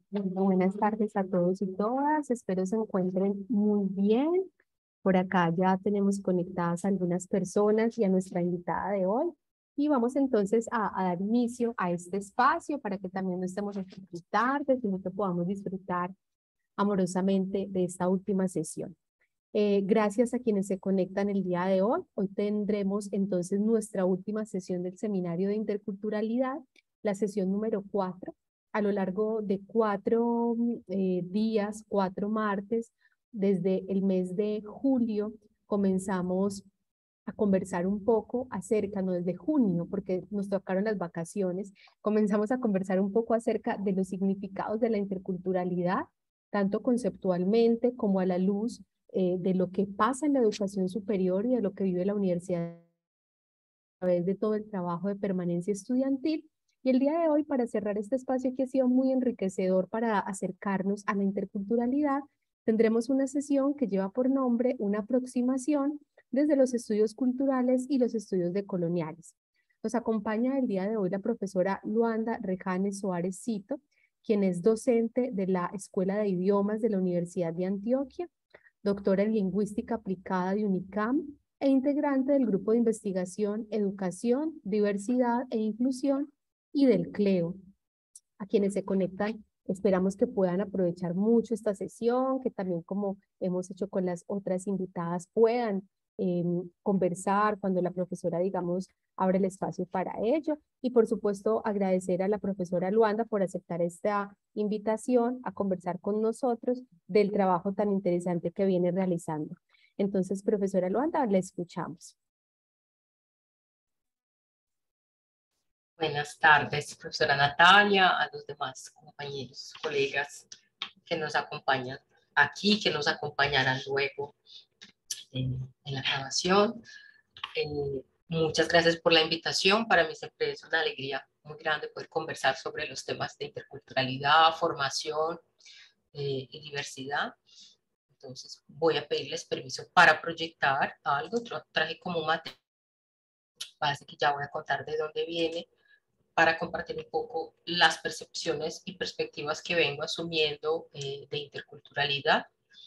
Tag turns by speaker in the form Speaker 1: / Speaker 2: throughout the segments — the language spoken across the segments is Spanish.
Speaker 1: Bueno, buenas tardes a todos y todas. Espero se encuentren muy bien. Por acá ya tenemos conectadas algunas personas y a nuestra invitada de hoy. Y vamos entonces a dar inicio a este espacio para que también no estemos aquí muy tarde, sino que podamos disfrutar amorosamente de esta última sesión. Gracias a quienes se conectan el día de hoy. Hoy tendremos entonces nuestra última sesión del Seminario de Interculturalidad, la sesión número 4. A lo largo de 4 días, 4 martes, desde el mes de julio, comenzamos a conversar un poco acerca, no desde junio, porque nos tocaron las vacaciones, comenzamos a conversar un poco acerca de los significados de la interculturalidad, tanto conceptualmente como a la luz de lo que pasa en la educación superior y de lo que vive la universidad a través de todo el trabajo de permanencia estudiantil. Y el día de hoy, para cerrar este espacio que ha sido muy enriquecedor para acercarnos a la interculturalidad, tendremos una sesión que lleva por nombre una aproximación desde los estudios culturales y los estudios decoloniales. Nos acompaña el día de hoy la profesora Luanda Rejanes Suárez Cito, quien es docente de la Escuela de Idiomas de la Universidad de Antioquia, doctora en Lingüística Aplicada de UNICAM e integrante del Grupo de Investigación, Educación, Diversidad e Inclusión y del CLEO. A quienes se conectan, esperamos que puedan aprovechar mucho esta sesión, que también como hemos hecho con las otras invitadas puedan conversar cuando la profesora, digamos, abre el espacio para ello. Y por supuesto, agradecer a la profesora Luanda por aceptar esta invitación a conversar con nosotros del trabajo tan interesante que viene realizando. Entonces, profesora Luanda, la escuchamos.
Speaker 2: Buenas tardes, profesora Natalia, a los demás compañeros, colegas que nos acompañan aquí, que nos acompañarán luego en la grabación. Muchas gracias por la invitación. Para mí siempre es una alegría muy grande poder conversar sobre los temas de interculturalidad, formación y diversidad. Entonces voy a pedirles permiso para proyectar algo. Traje como un material, parece que ya voy a contar de dónde viene, para compartir un poco las percepciones y perspectivas que vengo asumiendo de interculturalidad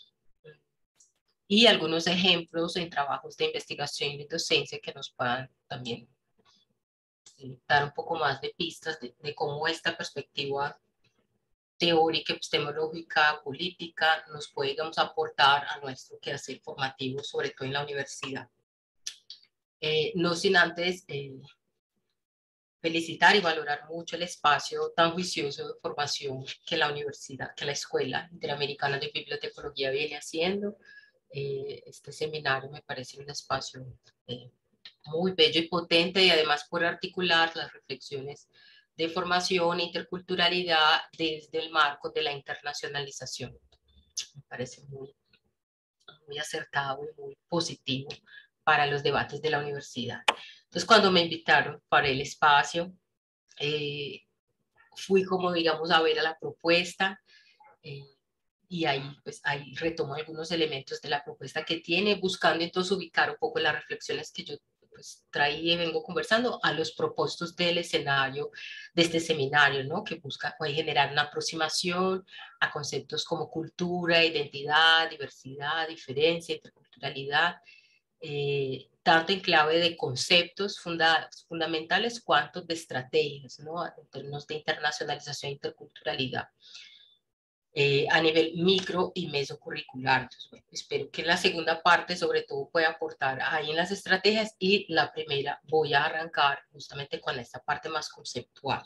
Speaker 2: y algunos ejemplos en trabajos de investigación y docencia que nos puedan también dar un poco más de pistas de cómo esta perspectiva teórica, epistemológica, política nos puede, digamos, aportar a nuestro quehacer formativo, sobre todo en la universidad. No sin antes felicitar y valorar mucho el espacio tan juicioso de formación que la universidad, que la Escuela Interamericana de Bibliotecología viene haciendo. Este seminario me parece un espacio muy bello y potente, y además por articular las reflexiones de formación e interculturalidad desde el marco de la internacionalización. Me parece muy acertado y muy positivo para los debates de la universidad. Entonces, cuando me invitaron para el espacio, eh, fui como, digamos, a ver a la propuesta, eh, y ahí, pues, ahí retomo algunos elementos de la propuesta que tiene, buscando entonces ubicar un poco las reflexiones que yo, pues, traía y vengo conversando a los propósitos del escenario de este seminario, ¿no? Que busca, pues, generar una aproximación a conceptos como cultura, identidad, diversidad, diferencia, interculturalidad, tanto en clave de conceptos fundamentales cuanto de estrategias, ¿no? En términos de internacionalización e interculturalidad, a nivel micro y mesocurricular. Entonces, bueno, espero que la segunda parte sobre todo pueda aportar ahí en las estrategias, y la primera voy a arrancar justamente con esta parte más conceptual.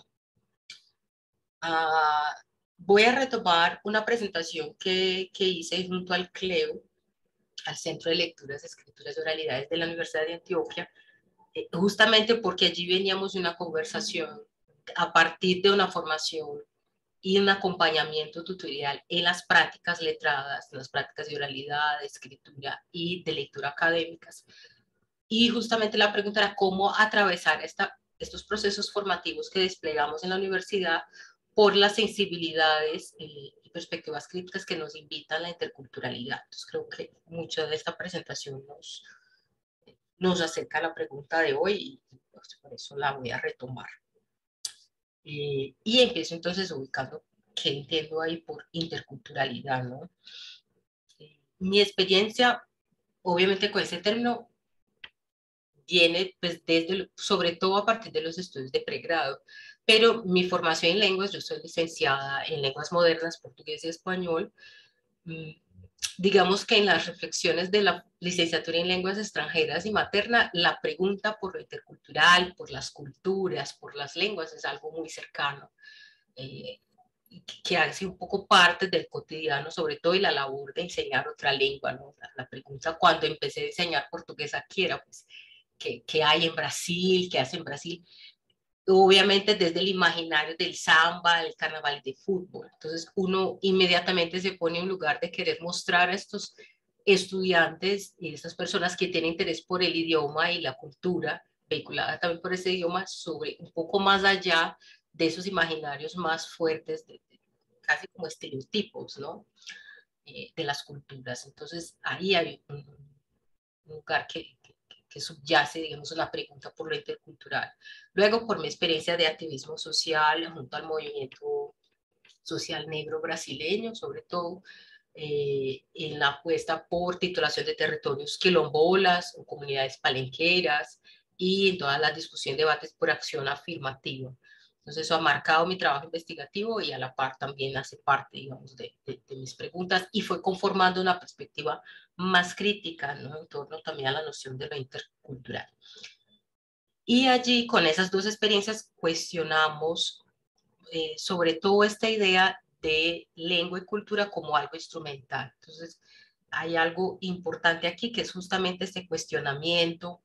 Speaker 2: Voy a retomar una presentación que hice junto al CLEO, al Centro de Lecturas, Escrituras y Oralidades de la Universidad de Antioquia, justamente porque allí veníamos de una conversación a partir de una formación y un acompañamiento tutorial en las prácticas letradas, en las prácticas de oralidad, de escritura y de lectura académicas. Y justamente la pregunta era cómo atravesar estos procesos formativos que desplegamos en la universidad por las sensibilidades y perspectivas críticas que nos invitan a la interculturalidad. Entonces creo que mucho de esta presentación nos acerca a la pregunta de hoy, y pues por eso la voy a retomar. Y empiezo entonces ubicando qué entiendo ahí por interculturalidad, ¿no? Mi experiencia, obviamente con ese término, viene pues desde, sobre todo a partir de los estudios de pregrado, pero mi formación en lenguas, yo soy licenciada en lenguas modernas, portugués y español. mm, Digamos que en las reflexiones de la licenciatura en lenguas extranjeras y materna, la pregunta por lo intercultural, por las culturas, por las lenguas es algo muy cercano, eh, que hace un poco parte del cotidiano, sobre todo y la labor de enseñar otra lengua, ¿no? La pregunta cuando empecé a enseñar portugués aquí era, pues, ¿qué hay en Brasil? ¿Qué hace en Brasil? Obviamente desde el imaginario del samba, el carnaval de fútbol. Entonces uno inmediatamente se pone en un lugar de querer mostrar a estos estudiantes y estas personas que tienen interés por el idioma y la cultura vehiculada también por ese idioma sobre un poco más allá de esos imaginarios más fuertes, casi como estereotipos, ¿no? De las culturas. Entonces ahí hay un lugar que subyace, digamos, una pregunta por lo intercultural. Luego, por mi experiencia de activismo social junto al movimiento social negro brasileño, sobre todo, en la apuesta por titulación de territorios quilombolas o comunidades palenqueras y en toda la discusión, debates por acción afirmativa. Entonces eso ha marcado mi trabajo investigativo y a la par también hace parte, digamos, de mis preguntas y fue conformando una perspectiva más crítica, ¿no? En torno también a la noción de lo intercultural. Y allí, con esas dos experiencias, cuestionamos sobre todo esta idea de lengua y cultura como algo instrumental. Entonces, hay algo importante aquí que es justamente este cuestionamiento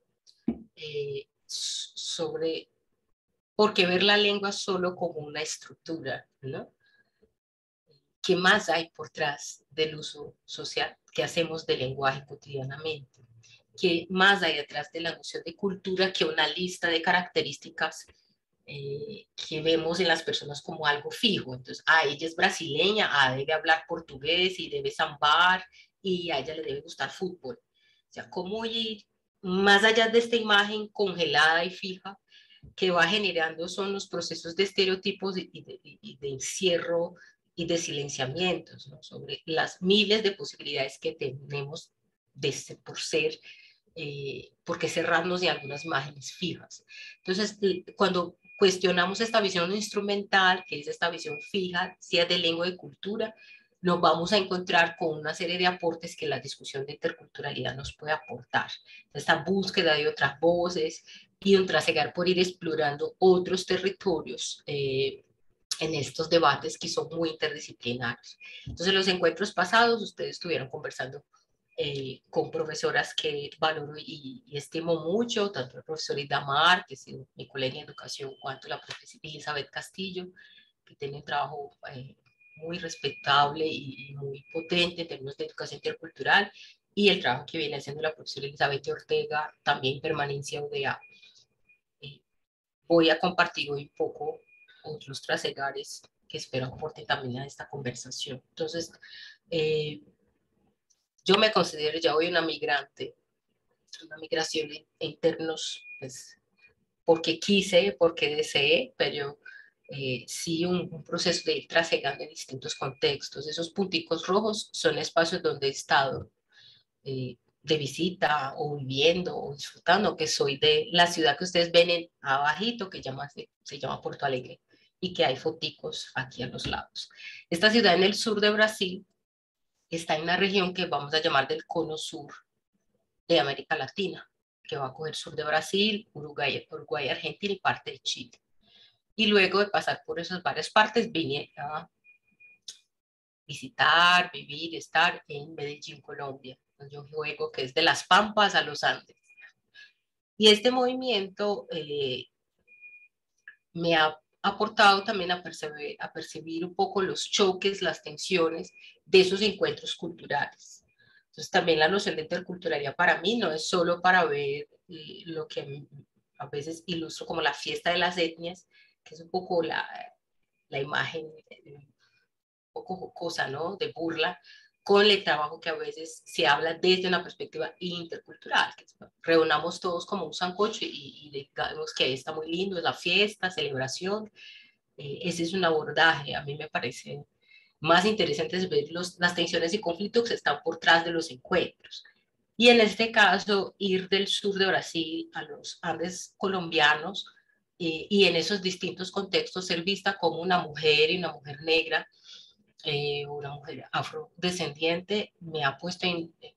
Speaker 2: sobre por qué ver la lengua solo como una estructura, ¿no? ¿Qué más hay por detrás del uso social que hacemos del lenguaje cotidianamente? ¿Qué más hay detrás de la noción de cultura que una lista de características que vemos en las personas como algo fijo? Entonces, ella es brasileña, debe hablar portugués y debe zambar y a ella le debe gustar fútbol. O sea, ¿cómo ir más allá de esta imagen congelada y fija que va generando son los procesos de estereotipos y de encierro y de silenciamientos, ¿no? Sobre las miles de posibilidades que tenemos por ser, por qué cerrarnos de algunas imágenes fijas. Entonces, cuando cuestionamos esta visión instrumental, que es esta visión fija, sea de lengua y cultura, nos vamos a encontrar con una serie de aportes que la discusión de interculturalidad nos puede aportar. Esta búsqueda de otras voces y un trasegar por ir explorando otros territorios en estos debates que son muy interdisciplinarios. Entonces, los encuentros pasados, ustedes estuvieron conversando con profesoras que valoro y estimo mucho, tanto la profesora Idamar, que es mi colega en educación, cuanto la profesora Elizabeth Castillo, que tiene un trabajo muy respetable y muy potente en términos de educación intercultural, y el trabajo que viene haciendo la profesora Elizabeth Ortega, también permanencia UDA. Voy a compartir hoy un poco otros trasegares que espero aporten también a esta conversación. Entonces, yo me considero ya hoy una migrante, una migración en términos, pues, porque quise, porque deseé, pero sí un proceso de ir trasegando en distintos contextos. Esos punticos rojos son espacios donde he estado de visita o viviendo o disfrutando, que soy de la ciudad que ustedes ven abajito, que se llama Porto Alegre, y que hay foticos aquí a los lados. Esta ciudad en el sur de Brasil está en una región que vamos a llamar del cono sur de América Latina, que va a coger sur de Brasil, Uruguay, Argentina y parte de Chile. Y luego de pasar por esas varias partes, vine a visitar, vivir, estar en Medellín, Colombia. Yo juego que es de las Pampas a los Andes. Y este movimiento me ha aportado también a percibir un poco los choques, las tensiones de esos encuentros culturales. Entonces también la noción de interculturalidad para mí no es solo para ver lo que a veces ilustro como la fiesta de las etnias, que es un poco la imagen un poco jocosa, ¿no? De burla, con el trabajo que a veces se habla desde una perspectiva intercultural, que reunamos todos como un sancocho y digamos que ahí está muy lindo, es la fiesta, celebración, ese es un abordaje. A mí me parece más interesante es ver las tensiones y conflictos que están por detrás de los encuentros. Y en este caso, ir del sur de Brasil a los Andes colombianos y en esos distintos contextos ser vista como una mujer y una mujer negra, una mujer afrodescendiente, me ha puesto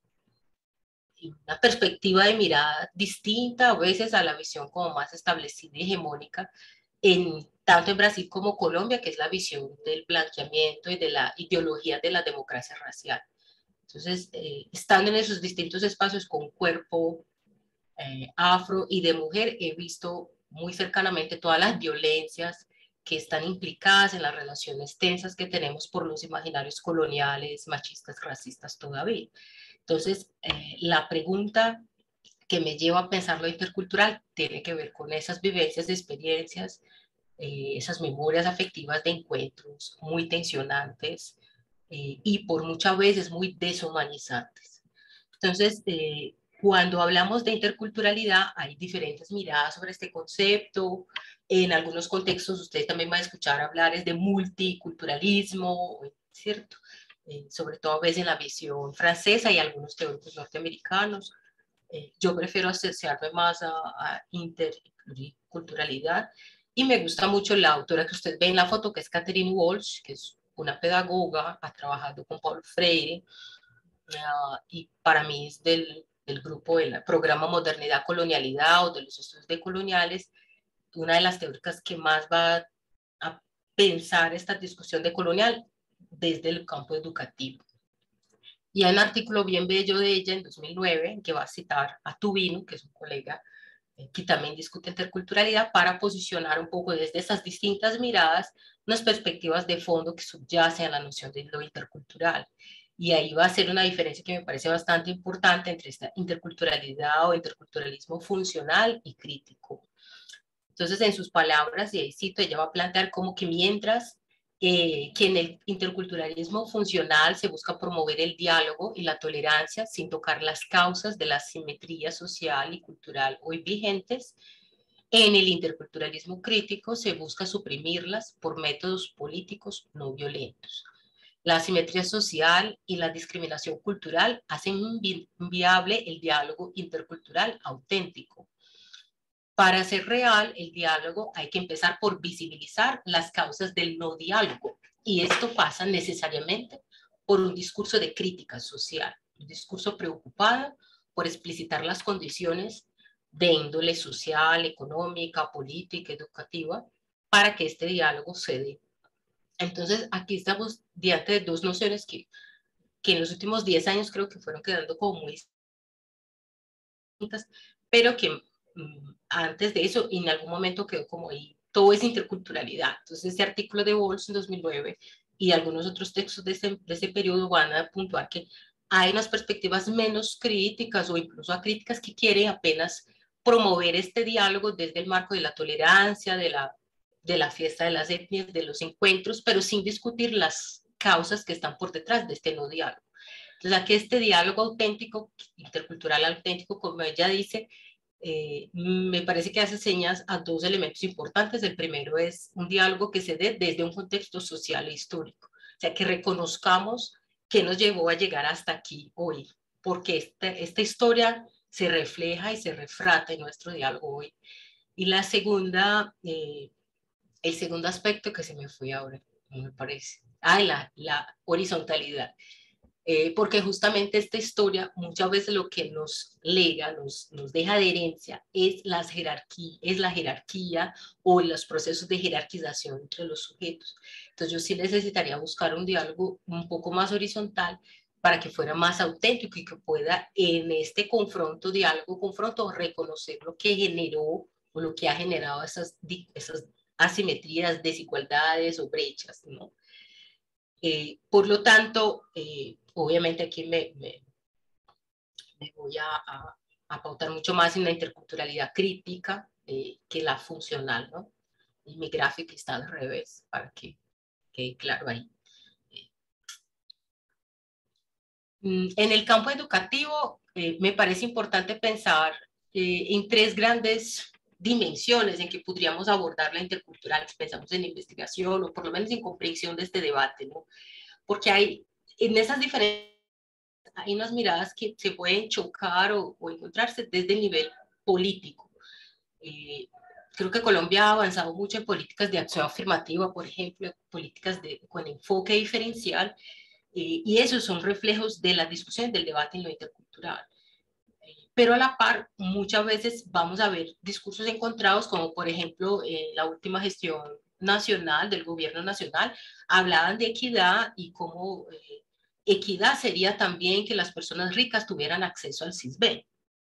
Speaker 2: en una perspectiva de mirada distinta a veces a la visión como más establecida y hegemónica, tanto en Brasil como Colombia, que es la visión del blanqueamiento y de la ideología de la democracia racial. Entonces, estando en esos distintos espacios con cuerpo afro y de mujer, he visto muy cercanamente todas las violencias que están implicadas en las relaciones tensas que tenemos por los imaginarios coloniales, machistas, racistas todavía. Entonces, la pregunta que me lleva a pensar lo intercultural tiene que ver con esas vivencias, experiencias, esas memorias afectivas de encuentros muy tensionantes y por muchas veces muy deshumanizantes. Entonces, cuando hablamos de interculturalidad, hay diferentes miradas sobre este concepto. En algunos contextos, ustedes también van a escuchar hablar de multiculturalismo, ¿cierto? Sobre todo a veces en la visión francesa y algunos teóricos norteamericanos. Yo prefiero asociarme más a interculturalidad y me gusta mucho la autora que usted ve en la foto, que es Catherine Walsh, que es una pedagoga, ha trabajado con Paulo Freire, y para mí es del grupo del programa Modernidad Colonialidad o de los estudios decoloniales, una de las teóricas que más va a pensar esta discusión decolonial desde el campo educativo. Y hay un artículo bien bello de ella en 2009 que va a citar a Tubino, que es un colega que también discute interculturalidad, para posicionar un poco desde esas distintas miradas unas perspectivas de fondo que subyacen a la noción de lo intercultural. Y ahí va a ser una diferencia que me parece bastante importante entre esta interculturalidad o interculturalismo funcional y crítico. Entonces, en sus palabras, y ahí cito, ella va a plantear como que mientras que en el interculturalismo funcional se busca promover el diálogo y la tolerancia sin tocar las causas de la asimetría social y cultural hoy vigentes, en el interculturalismo crítico se busca suprimirlas por métodos políticos no violentos. La asimetría social y la discriminación cultural hacen inviable el diálogo intercultural auténtico. Para ser real el diálogo hay que empezar por visibilizar las causas del no diálogo y esto pasa necesariamente por un discurso de crítica social, un discurso preocupado por explicitar las condiciones de índole social, económica, política, educativa, para que este diálogo se dé. Entonces, aquí estamos diante de dos nociones que en los últimos 10 años creo que fueron quedando como muy distintas, pero que antes de eso, en algún momento quedó como ahí, todo es interculturalidad. Entonces, ese artículo de Walsh en 2009 y algunos otros textos de ese periodo van a puntuar que hay unas perspectivas menos críticas o incluso acríticas que quieren apenas promover este diálogo desde el marco de la tolerancia, de la fiesta de las etnias, de los encuentros, pero sin discutir las causas que están por detrás de este no diálogo. Entonces, aquí este diálogo auténtico, intercultural auténtico, como ella dice, me parece que hace señas a dos elementos importantes. El primero es un diálogo que se dé desde un contexto social e histórico, o sea, que reconozcamos qué nos llevó a llegar hasta aquí hoy, porque esta historia se refleja y se refrata en nuestro diálogo hoy. Y la segunda, el segundo aspecto que se me fue ahora, me parece, la horizontalidad. Porque justamente esta historia muchas veces lo que nos lega, nos deja de herencia es la jerarquía o los procesos de jerarquización entre los sujetos. Entonces yo sí necesitaría buscar un diálogo un poco más horizontal para que fuera más auténtico y que pueda en este confronto, diálogo, confronto, reconocer lo que generó o lo que ha generado esas asimetrías, desigualdades o brechas, ¿no? Por lo tanto, obviamente aquí me voy a pautar mucho más en la interculturalidad crítica que la funcional, ¿no? Y mi gráfica está al revés, para que quede claro ahí. En el campo educativo, me parece importante pensar en tres grandes dimensiones en que podríamos abordar la intercultural, pensamos en investigación o por lo menos en comprensión de este debate, ¿no? Porque hay en esas diferentes, hay unas miradas que se pueden chocar o encontrarse desde el nivel político. Eh, Creo que Colombia ha avanzado mucho en políticas de acción afirmativa, por ejemplo, políticas con enfoque diferencial, y esos son reflejos de la discusión, del debate en lo intercultural. Pero a la par, muchas veces vamos a ver discursos encontrados, como por ejemplo la última gestión nacional del gobierno nacional, hablaban de equidad y cómo equidad sería también que las personas ricas tuvieran acceso al CISBEN.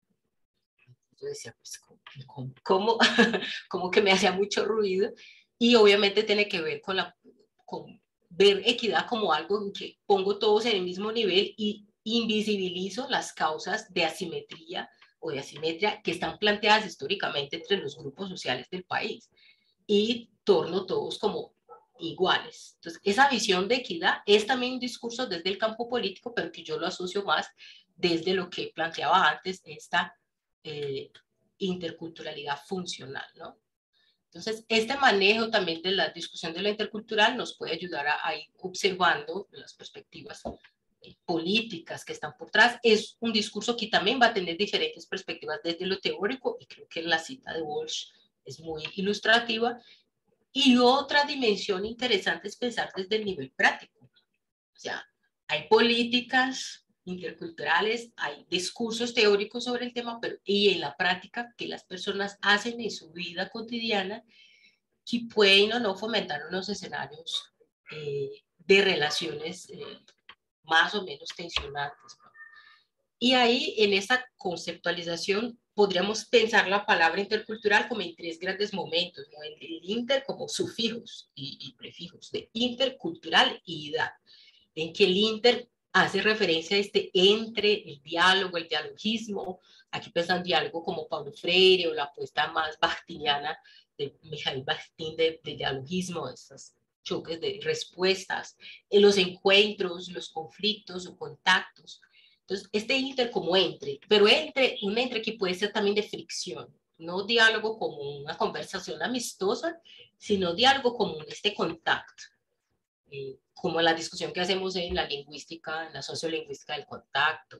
Speaker 2: Yo decía, pues, ¿cómo? Como que me hacía mucho ruido, y obviamente tiene que ver con ver equidad como algo en que pongo todos en el mismo nivel y invisibilizo las causas de asimetría o de asimetría que están planteadas históricamente entre los grupos sociales del país, y torno todos como iguales. Entonces, esa visión de equidad es también un discurso desde el campo político, pero que yo lo asocio más desde lo que planteaba antes, esta eh, interculturalidad funcional, ¿no? Entonces, este manejo también de la discusión de la intercultural nos puede ayudar a ir observando las perspectivas políticas que están por detrás. Es un discurso que también va a tener diferentes perspectivas desde lo teórico, y creo que la cita de Walsh es muy ilustrativa. Y otra dimensión interesante es pensar desde el nivel práctico. O sea, hay políticas interculturales, hay discursos teóricos sobre el tema, pero y en la práctica que las personas hacen en su vida cotidiana, que pueden o no fomentar unos escenarios de relaciones más o menos tensionantes, ¿no? Y ahí, en esa conceptualización, podríamos pensar la palabra intercultural como en tres grandes momentos, ¿no? El inter como sufijos y prefijos, de intercultural y ida, en que el inter hace referencia a este entre, el diálogo, el dialogismo. Aquí pensan diálogo como Paulo Freire, o la apuesta más bakhtiniana de Mijail Bakhtin de dialogismo, estos choques de respuestas, en los encuentros, los conflictos o contactos. Entonces, este inter como entre, pero un entre que puede ser también de fricción, no diálogo como una conversación amistosa, sino diálogo como este contacto, como la discusión que hacemos en la lingüística, en la sociolingüística del contacto.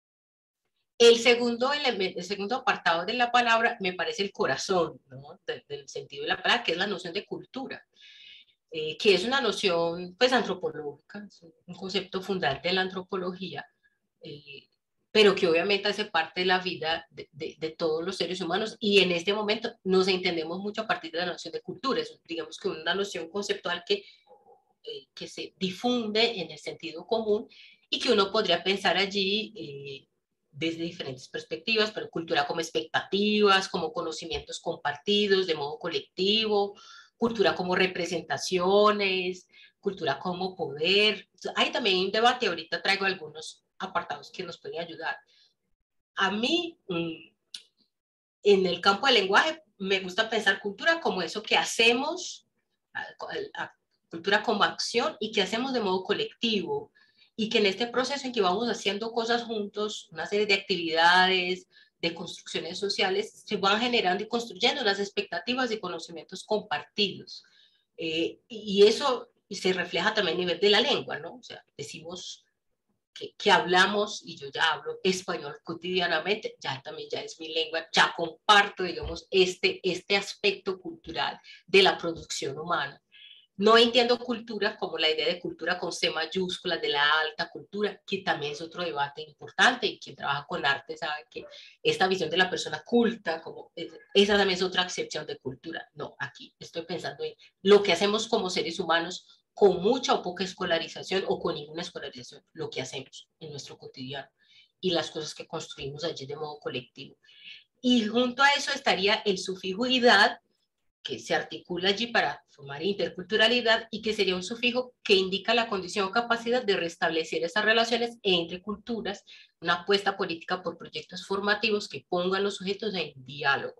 Speaker 2: El segundo apartado de la palabra me parece el corazón, ¿no? Del sentido de la palabra, que es la noción de cultura, que es una noción pues antropológica, es un concepto fundante de la antropología, eh, pero que obviamente hace parte de la vida de todos los seres humanos, y en este momento nos entendemos mucho a partir de la noción de cultura. Es, digamos, que una noción conceptual que se difunde en el sentido común, y que uno podría pensar allí desde diferentes perspectivas, pero cultura como expectativas, como conocimientos compartidos de modo colectivo, cultura como representaciones, cultura como poder. Hay también un debate, ahorita traigo algunos apartados que nos pueden ayudar. A mí, en el campo del lenguaje, me gusta pensar cultura como eso que hacemos, cultura como acción, y que hacemos de modo colectivo, y que en este proceso en que vamos haciendo cosas juntos, una serie de actividades, de construcciones sociales, se van generando y construyendo las expectativas y conocimientos compartidos. Y eso se refleja también a nivel de la lengua, ¿no? O sea, decimos que hablamos, y yo ya hablo español cotidianamente, ya también ya es mi lengua, ya comparto, digamos, este aspecto cultural de la producción humana. No entiendo cultura como la idea de cultura con C mayúscula, de la alta cultura, que también es otro debate importante, y quien trabaja con arte sabe que esta visión de la persona culta, como esa también es otra acepción de cultura. No, aquí estoy pensando en lo que hacemos como seres humanos, con mucha o poca escolarización o con ninguna escolarización, lo que hacemos en nuestro cotidiano y las cosas que construimos allí de modo colectivo. Y junto a eso estaría el sufijo idad, que se articula allí para formar interculturalidad, y que sería un sufijo que indica la condición o capacidad de restablecer esas relaciones entre culturas, una apuesta política por proyectos formativos que pongan los sujetos en diálogo.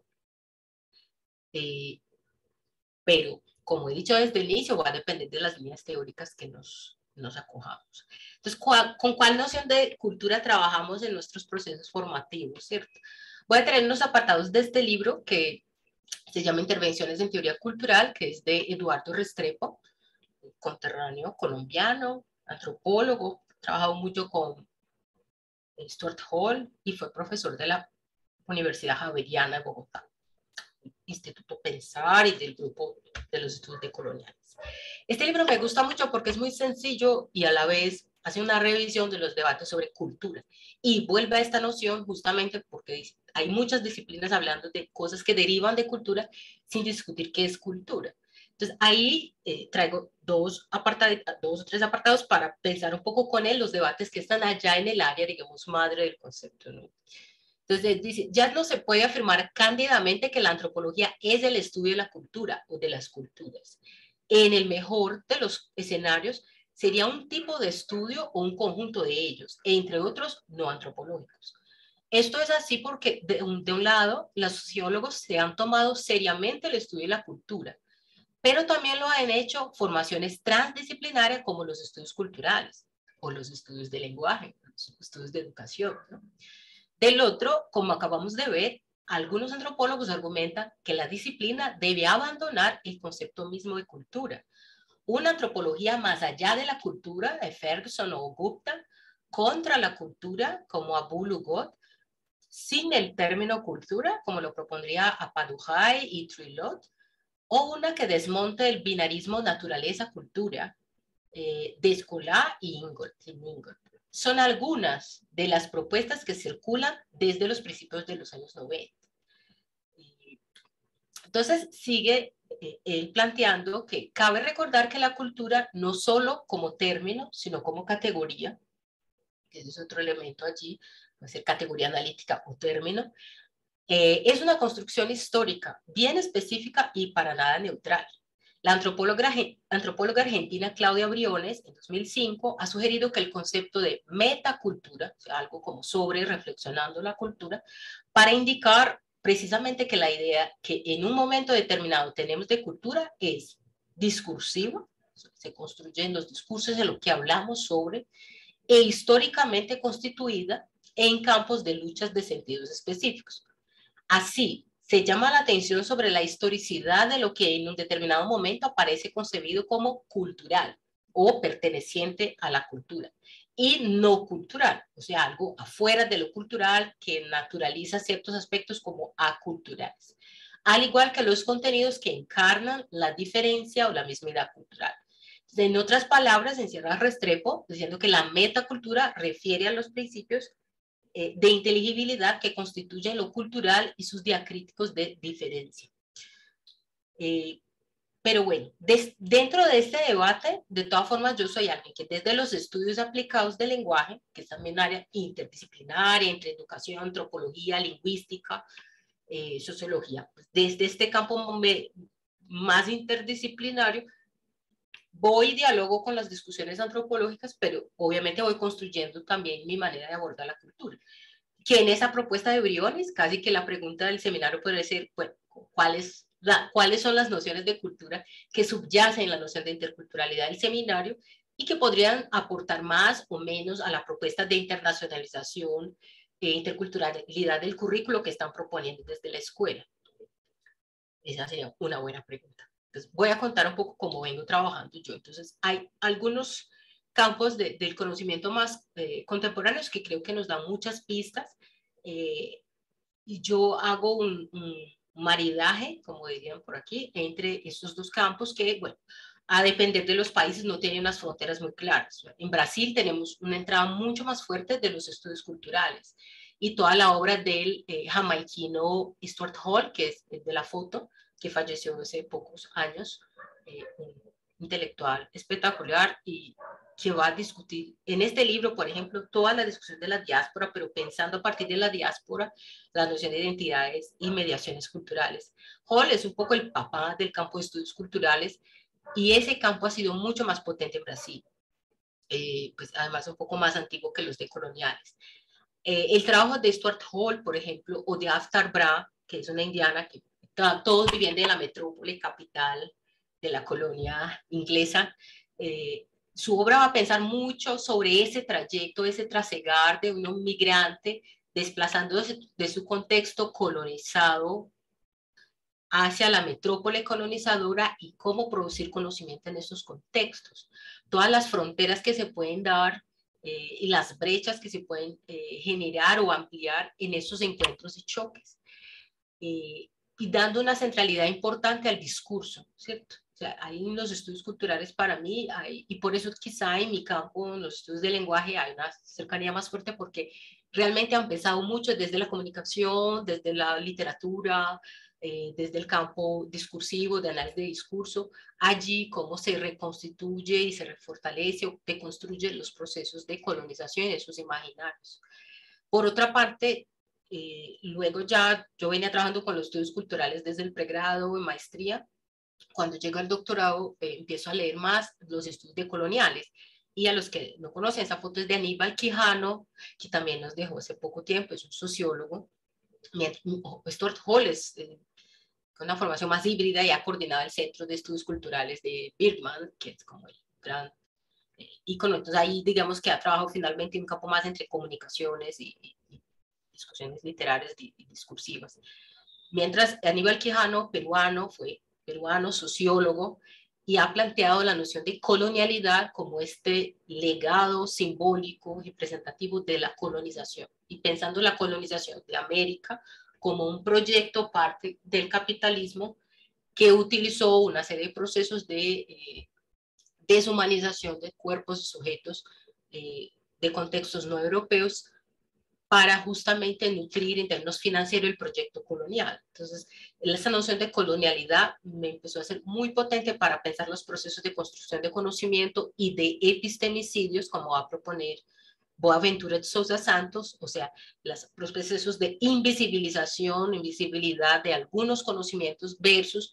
Speaker 2: Pero, como he dicho desde el inicio, va a depender de las líneas teóricas que nos acojamos. Entonces, ¿con cuál noción de cultura trabajamos en nuestros procesos formativos, cierto? Voy a tener unos apartados de este libro que se llama Intervenciones en Teoría Cultural, que es de Eduardo Restrepo, conterráneo colombiano, antropólogo, ha trabajado mucho con Stuart Hall y fue profesor de la Universidad Javeriana de Bogotá, Instituto Pensar y del grupo de los estudios decoloniales. Este libro me gusta mucho porque es muy sencillo y a la vez hace una revisión de los debates sobre cultura y vuelve a esta noción justamente porque hay muchas disciplinas hablando de cosas que derivan de cultura sin discutir qué es cultura. Entonces ahí traigo dos o tres apartados para pensar un poco con él los debates que están allá en el área, digamos, madre del concepto, ¿no? Entonces dice, ya no se puede afirmar cándidamente que la antropología es el estudio de la cultura o de las culturas. En el mejor de los escenarios sería un tipo de estudio o un conjunto de ellos, entre otros no antropológicos. Esto es así porque de un lado, los sociólogos se han tomado seriamente el estudio de la cultura, pero también lo han hecho formaciones transdisciplinarias como los estudios culturales o los estudios de lenguaje, los estudios de educación, ¿no? Del otro, como acabamos de ver, algunos antropólogos argumentan que la disciplina debe abandonar el concepto mismo de cultura. Una antropología más allá de la cultura, de Ferguson o Gupta, contra la cultura, como Abu Lughod, sin el término cultura, como lo propondría Apaduhai y Trilot, o una que desmonte el binarismo naturaleza-cultura, de Escolá y Ingold. Son algunas de las propuestas que circulan desde los principios de los años 90. Entonces sigue él planteando que cabe recordar que la cultura no solo como término, sino como categoría, que es otro elemento allí, puede ser categoría analítica o término, es una construcción histórica bien específica y para nada neutral. La antropóloga argentina Claudia Briones, en 2005, ha sugerido que el concepto de metacultura, o sea, algo como sobre reflexionando la cultura, para indicar precisamente que la idea que en un momento determinado tenemos de cultura es discursiva, se construyen los discursos de lo que hablamos sobre, e históricamente constituida en campos de luchas de sentidos específicos. Así, se llama la atención sobre la historicidad de lo que en un determinado momento aparece concebido como cultural o perteneciente a la cultura y no cultural, o sea, algo afuera de lo cultural que naturaliza ciertos aspectos como aculturales, al igual que los contenidos que encarnan la diferencia o la mismidad cultural. En otras palabras, encierra Restrepo diciendo que la metacultura refiere a los principios de inteligibilidad que constituyen lo cultural y sus diacríticos de diferencia. Pero bueno, dentro de este debate, de todas formas, yo soy alguien que desde los estudios aplicados del lenguaje, que es también un área interdisciplinaria entre educación, antropología, lingüística, sociología, pues desde este campo más interdisciplinario, voy y dialogo con las discusiones antropológicas, pero obviamente voy construyendo también mi manera de abordar la cultura. Que en esa propuesta de Briones, casi que la pregunta del seminario podría ser, bueno, ¿cuáles son las nociones de cultura que subyacen en la noción de interculturalidad del seminario y que podrían aportar más o menos a la propuesta de internacionalización e interculturalidad del currículo que están proponiendo desde la escuela? Esa sería una buena pregunta. Entonces, voy a contar un poco cómo vengo trabajando yo. Entonces, hay algunos campos del conocimiento más contemporáneos que creo que nos dan muchas pistas. Y yo hago un maridaje, como dirían por aquí, entre estos dos campos que, bueno, a depender de los países no tienen unas fronteras muy claras. En Brasil tenemos una entrada mucho más fuerte de los estudios culturales y toda la obra del jamaiquino Stuart Hall, que es de la foto, que falleció hace pocos años, un intelectual espectacular y que va a discutir en este libro, por ejemplo, toda la discusión de la diáspora, pero pensando a partir de la diáspora, la noción de identidades y mediaciones culturales. Hall es un poco el papá del campo de estudios culturales y ese campo ha sido mucho más potente en Brasil, pues además un poco más antiguo que los decoloniales. El trabajo de Stuart Hall, por ejemplo, o de Aftar Bra, que es una indiana que todos viviendo en la metrópoli capital de la colonia inglesa, su obra va a pensar mucho sobre ese trayecto, ese trasegar de un migrante desplazándose de su contexto colonizado hacia la metrópole colonizadora y cómo producir conocimiento en estos contextos. Todas las fronteras que se pueden dar y las brechas que se pueden generar o ampliar en esos encuentros y choques. Y dando una centralidad importante al discurso, ¿cierto? O sea, ahí en los estudios culturales para mí, y por eso quizá en mi campo, en los estudios de lenguaje, hay una cercanía más fuerte porque realmente han empezado mucho desde la comunicación, desde la literatura, desde el campo discursivo, de análisis de discurso, allí cómo se reconstituye y se refortalece o deconstruye los procesos de colonización y de sus imaginarios. Por otra parte, luego ya yo venía trabajando con los estudios culturales desde el pregrado, en maestría. Cuando llego al doctorado, empiezo a leer más los estudios decoloniales. Y a los que no conocen, esa foto es de Aníbal Quijano, que también nos dejó hace poco tiempo, es un sociólogo. Stuart Hall es con una formación más híbrida y ha coordinado el Centro de Estudios Culturales de Birkman, que es como el gran ícono. Entonces ahí digamos que ha trabajado finalmente en un campo más entre comunicaciones y discusiones literarias y discursivas. Mientras Aníbal Quijano, fue peruano, sociólogo, y ha planteado la noción de colonialidad como este legado simbólico y representativo de la colonización, y pensando la colonización de América como un proyecto parte del capitalismo que utilizó una serie de procesos de deshumanización de cuerpos y sujetos de contextos no europeos para justamente nutrir en términos financieros el proyecto colonial. Entonces, esa noción de colonialidad me empezó a ser muy potente para pensar los procesos de construcción de conocimiento y de epistemicidios, como va a proponer Boaventura de Sousa Santos, o sea, los procesos de invisibilidad de algunos conocimientos versus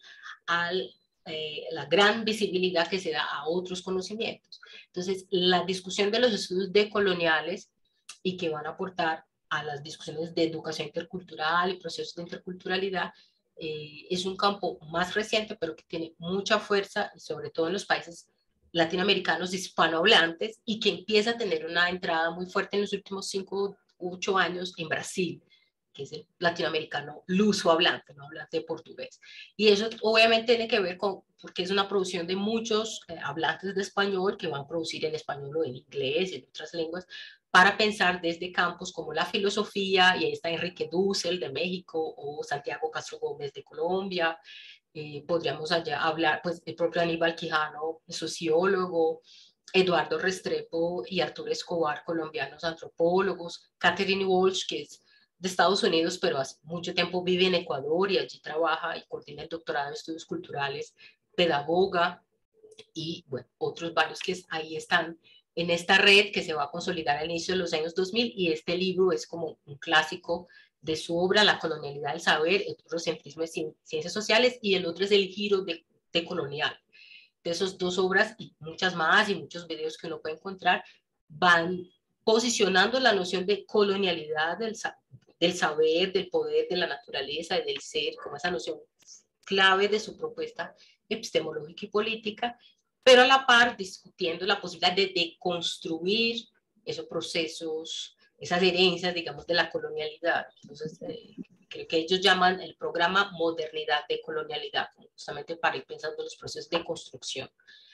Speaker 2: la gran visibilidad que se da a otros conocimientos. Entonces, la discusión de los estudios decoloniales y que van a aportar a las discusiones de educación intercultural y procesos de interculturalidad, es un campo más reciente, pero que tiene mucha fuerza, sobre todo en los países latinoamericanos hispanohablantes, y que empieza a tener una entrada muy fuerte en los últimos 5 u 8 años en Brasil, que es el latinoamericano luso hablante, no hablante de portugués. Y eso obviamente tiene que ver con, porque es una producción de muchos hablantes de español que van a producir en español o en inglés, en otras lenguas, para pensar desde campos como la filosofía, y ahí está Enrique Dussel de México o Santiago Castro Gómez de Colombia. Podríamos allá hablar, pues, el propio Aníbal Quijano, sociólogo, Eduardo Restrepo y Arturo Escobar, colombianos antropólogos, Catherine Walsh, que es de Estados Unidos, pero hace mucho tiempo vive en Ecuador y allí trabaja y coordina el doctorado en estudios culturales, pedagoga, y bueno, otros varios que ahí están en esta red que se va a consolidar al inicio de los años 2000, y este libro es como un clásico de su obra, La colonialidad del saber, el eurocentrismo de ciencias sociales, y el otro es El giro de colonial. De esas dos obras y muchas más y muchos videos que uno puede encontrar van posicionando la noción de colonialidad del saber, del poder, de la naturaleza y del ser, como esa noción clave de su propuesta epistemológica y política, pero a la par discutiendo la posibilidad de deconstruir esos procesos, esas herencias, digamos, de la colonialidad. Entonces, creo que ellos llaman el programa Modernidad de Colonialidad, justamente para ir pensando en los procesos de construcción.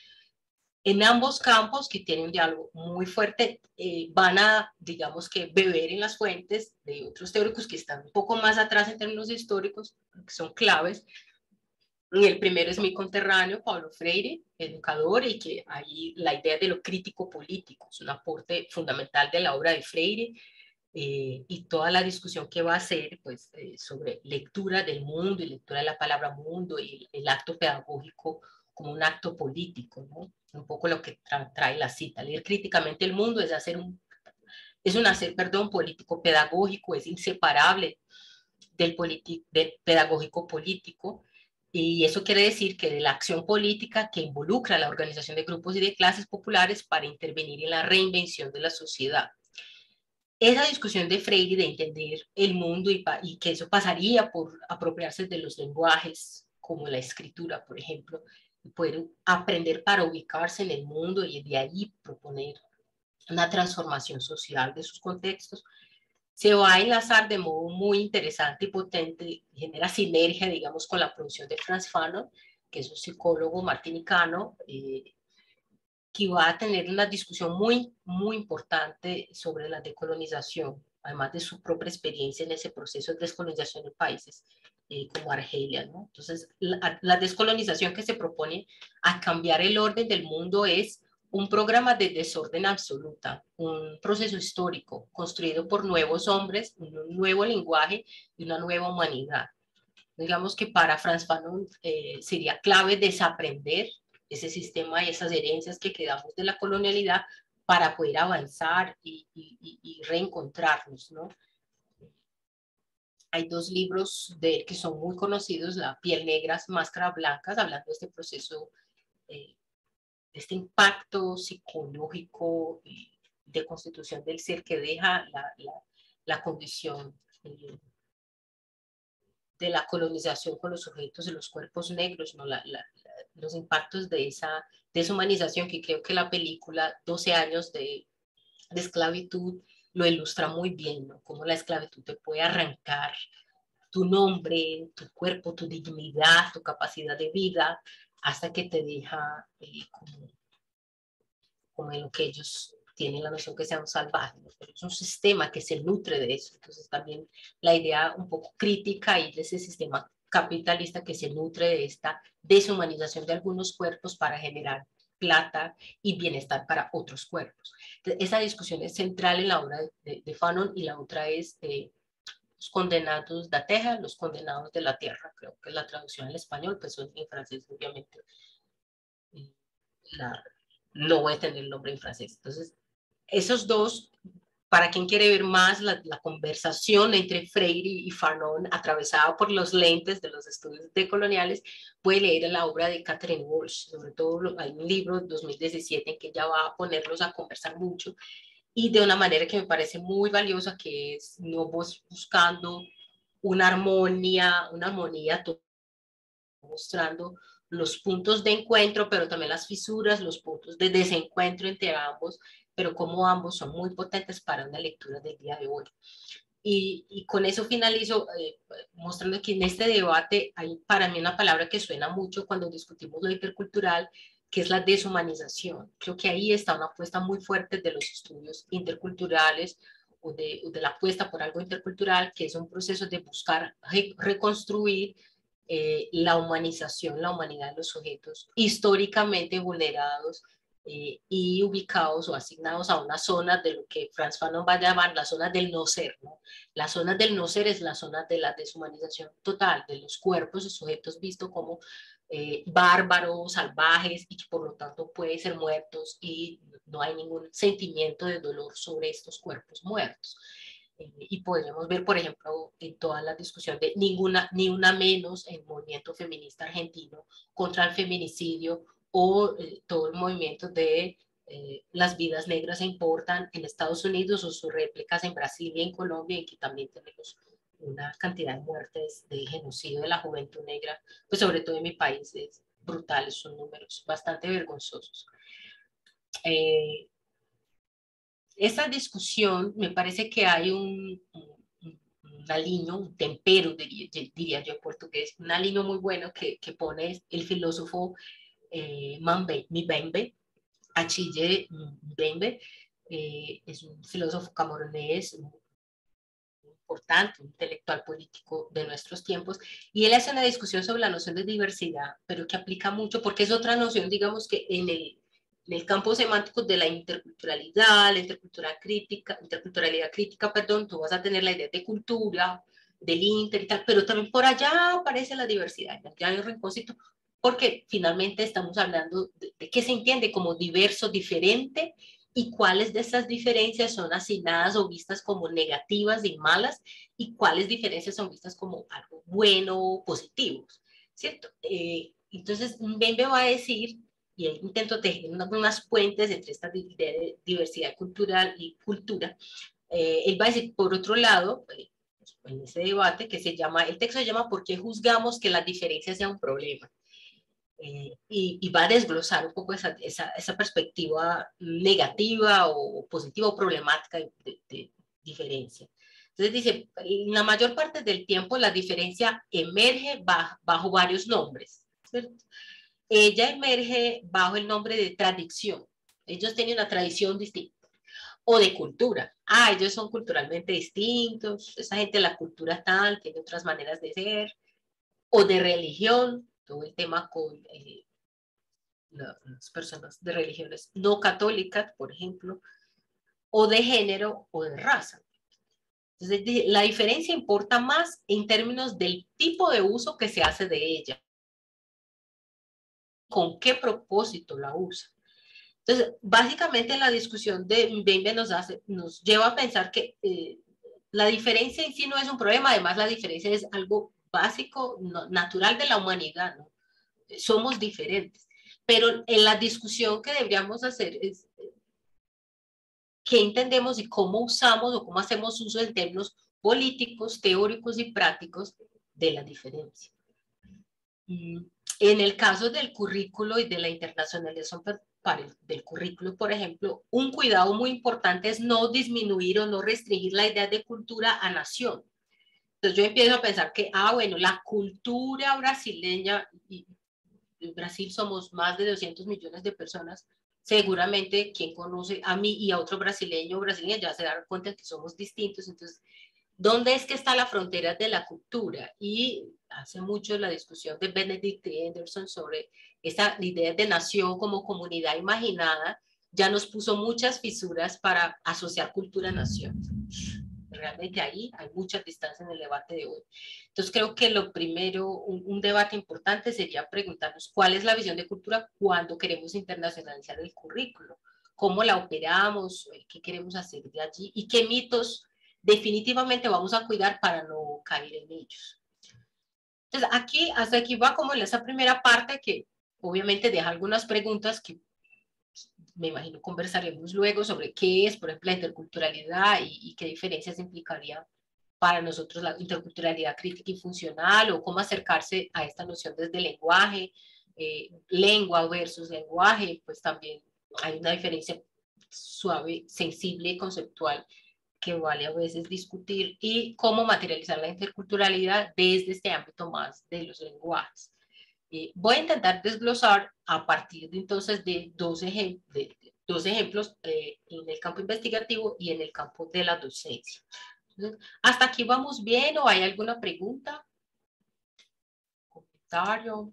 Speaker 2: En ambos campos, que tienen un diálogo muy fuerte, van a, digamos que, beber en las fuentes de otros teóricos que están un poco más atrás en términos históricos, que son claves. Y el primero es mi conterráneo, Pablo Freire, educador, y que ahí la idea de lo crítico político es un aporte fundamental de la obra de Freire, y toda la discusión que va a hacer, pues, sobre lectura del mundo y lectura de la palabra mundo y el acto pedagógico como un acto político, ¿no? Un poco lo que trae la cita. Leer críticamente el mundo es un hacer, perdón, político pedagógico, es inseparable del pedagógico político, y eso quiere decir que de la acción política que involucra la organización de grupos y de clases populares para intervenir en la reinvención de la sociedad. Esa discusión de Freire de entender el mundo y que eso pasaría por apropiarse de los lenguajes como la escritura, por ejemplo, y poder aprender para ubicarse en el mundo y de ahí proponer una transformación social de sus contextos, se va a enlazar de modo muy interesante y potente, genera sinergia, digamos, con la producción de Frantz Fanon, que es un psicólogo martinicano, que va a tener una discusión muy importante sobre la decolonización, además de su propia experiencia en ese proceso de descolonización en países como Argelia, ¿no? Entonces, la descolonización que se propone a cambiar el orden del mundo es un programa de desorden absoluta, un proceso histórico construido por nuevos hombres, un nuevo lenguaje y una nueva humanidad. Digamos que para Frantz Fanon sería clave desaprender ese sistema y esas herencias que quedamos de la colonialidad para poder avanzar y reencontrarnos, ¿no? Hay dos libros de él que son muy conocidos, La piel negra, máscara blancas, hablando de este proceso, de este impacto psicológico y de constitución del ser que deja la condición de la colonización con los sujetos de los cuerpos negros, ¿no? Los impactos de esa deshumanización, que creo que la película 12 años de esclavitud lo ilustra muy bien, ¿no? Cómo la esclavitud te puede arrancar tu nombre, tu cuerpo, tu dignidad, tu capacidad de vida, hasta que te deja como en lo que ellos tienen la noción que sean salvajes, ¿no? Pero es un sistema que se nutre de eso. Entonces también la idea un poco crítica y de ese sistema capitalista que se nutre de esta deshumanización de algunos cuerpos para generar plata y bienestar para otros cuerpos. Entonces, esa discusión es central en la obra de Fanon, y la otra es los condenados de Teja, los condenados de la tierra, creo que la traducción al español, pues en francés obviamente la, no voy a tener el nombre en francés. Entonces, esos dos, para quien quiere ver más la conversación entre Freire y Fanon atravesada por los lentes de los estudios decoloniales, puede leer la obra de Catherine Walsh. Sobre todo hay un libro de 2017 en que ella va a ponerlos a conversar mucho y de una manera que me parece muy valiosa, que es no buscando una armonía mostrando los puntos de encuentro, pero también las fisuras, los puntos de desencuentro entre ambos, pero como ambos son muy potentes para una lectura del día de hoy. Y con eso finalizo mostrando que en este debate hay para mí una palabra que suena mucho cuando discutimos lo intercultural, que es la deshumanización. Creo que ahí está una apuesta muy fuerte de los estudios interculturales o de la apuesta por algo intercultural, que es un proceso de buscar reconstruir la humanización, la humanidad de los sujetos históricamente vulnerados y ubicados o asignados a una zona de lo que Frantz Fanon va a llamar la zona del no ser, ¿no? La zona del no ser es la zona de la deshumanización total de los cuerpos de sujetos vistos como bárbaros, salvajes, y que por lo tanto pueden ser muertos y no hay ningún sentimiento de dolor sobre estos cuerpos muertos. Y podemos ver, por ejemplo, en toda la discusión de ni una menos en el movimiento feminista argentino contra el feminicidio, o todo el movimiento de las vidas negras se importan en Estados Unidos, o sus réplicas en Brasil y en Colombia, en que también tenemos una cantidad de muertes de genocidio de la juventud negra, pues sobre todo en mi país es brutal, son números bastante vergonzosos. Esa discusión me parece que hay un aliño, un tempero, diría yo en portugués, un aliño muy bueno que pone el filósofo Mbembe, Achille Mbembe, es un filósofo camerunés importante, un intelectual político de nuestros tiempos, y él hace una discusión sobre la noción de diversidad, pero que aplica mucho, porque es otra noción, digamos, que en el campo semántico de la interculturalidad, la interculturalidad crítica, perdón, tú vas a tener la idea de cultura, del inter y tal, pero también por allá aparece la diversidad, ya hay un rinconcito, porque finalmente estamos hablando de qué se entiende como diverso, diferente, y cuáles de esas diferencias son asignadas o vistas como negativas y malas, y cuáles diferencias son vistas como algo bueno, positivo, ¿cierto? Entonces, Mbembe va a decir, y ahí intento tejer unas puentes entre esta diversidad cultural y cultura, él va a decir, por otro lado, en ese debate que se llama, el texto se llama ¿Por qué juzgamos que la diferencia sea un problema? Y va a desglosar un poco esa perspectiva negativa o positiva o problemática de diferencia. Entonces dice, en la mayor parte del tiempo la diferencia emerge bajo varios nombres, ¿cierto? Ella emerge bajo el nombre de tradición. Ellos tienen una tradición distinta. O de cultura. Ah, ellos son culturalmente distintos. Esa gente de la cultura tal tiene otras maneras de ser. O de religión. Todo el tema con las personas de religiones no católicas, por ejemplo. O de género o de raza. Entonces, la diferencia importa más en términos del tipo de uso que se hace de ella. ¿Con qué propósito la usa? Entonces, básicamente la discusión de Mbembe nos lleva a pensar que la diferencia en sí no es un problema, además la diferencia es algo básico, natural de la humanidad, ¿no? Somos diferentes. Pero en la discusión que deberíamos hacer es qué entendemos y cómo usamos o cómo hacemos uso en términos políticos, teóricos y prácticos de la diferencia. En el caso del currículo y de la internacionalización del currículo, por ejemplo, un cuidado muy importante es no disminuir o no restringir la idea de cultura a nación. Entonces yo empiezo a pensar que, bueno, la cultura brasileña, y en Brasil somos más de 200 millones de personas, seguramente quien conoce a mí y a otro brasileño o brasileña ya se dará cuenta que somos distintos. Entonces, ¿dónde es que está la frontera de la cultura? Y hace mucho la discusión de Benedict Anderson sobre esa idea de nación como comunidad imaginada, ya nos puso muchas fisuras para asociar cultura a nación. Realmente ahí hay mucha distancia en el debate de hoy. Entonces creo que lo primero, un debate importante sería preguntarnos cuál es la visión de cultura cuando queremos internacionalizar el currículo, cómo la operamos, qué queremos hacer de allí y qué mitos definitivamente vamos a cuidar para no caer en ellos. Entonces aquí, hasta aquí va como en esa primera parte que obviamente deja algunas preguntas que me imagino conversaremos luego sobre qué es, por ejemplo, la interculturalidad y qué diferencias implicaría para nosotros la interculturalidad crítica y funcional o cómo acercarse a esta noción desde el lenguaje, lengua versus lenguaje, pues también hay una diferencia suave, sensible y conceptual que vale a veces discutir y cómo materializar la interculturalidad desde este ámbito más de los lenguajes. Voy a intentar desglosar a partir de entonces de dos ejemplos en el campo investigativo y en el campo de la docencia. Entonces, ¿hasta aquí vamos bien o hay alguna pregunta? ¿Comentario?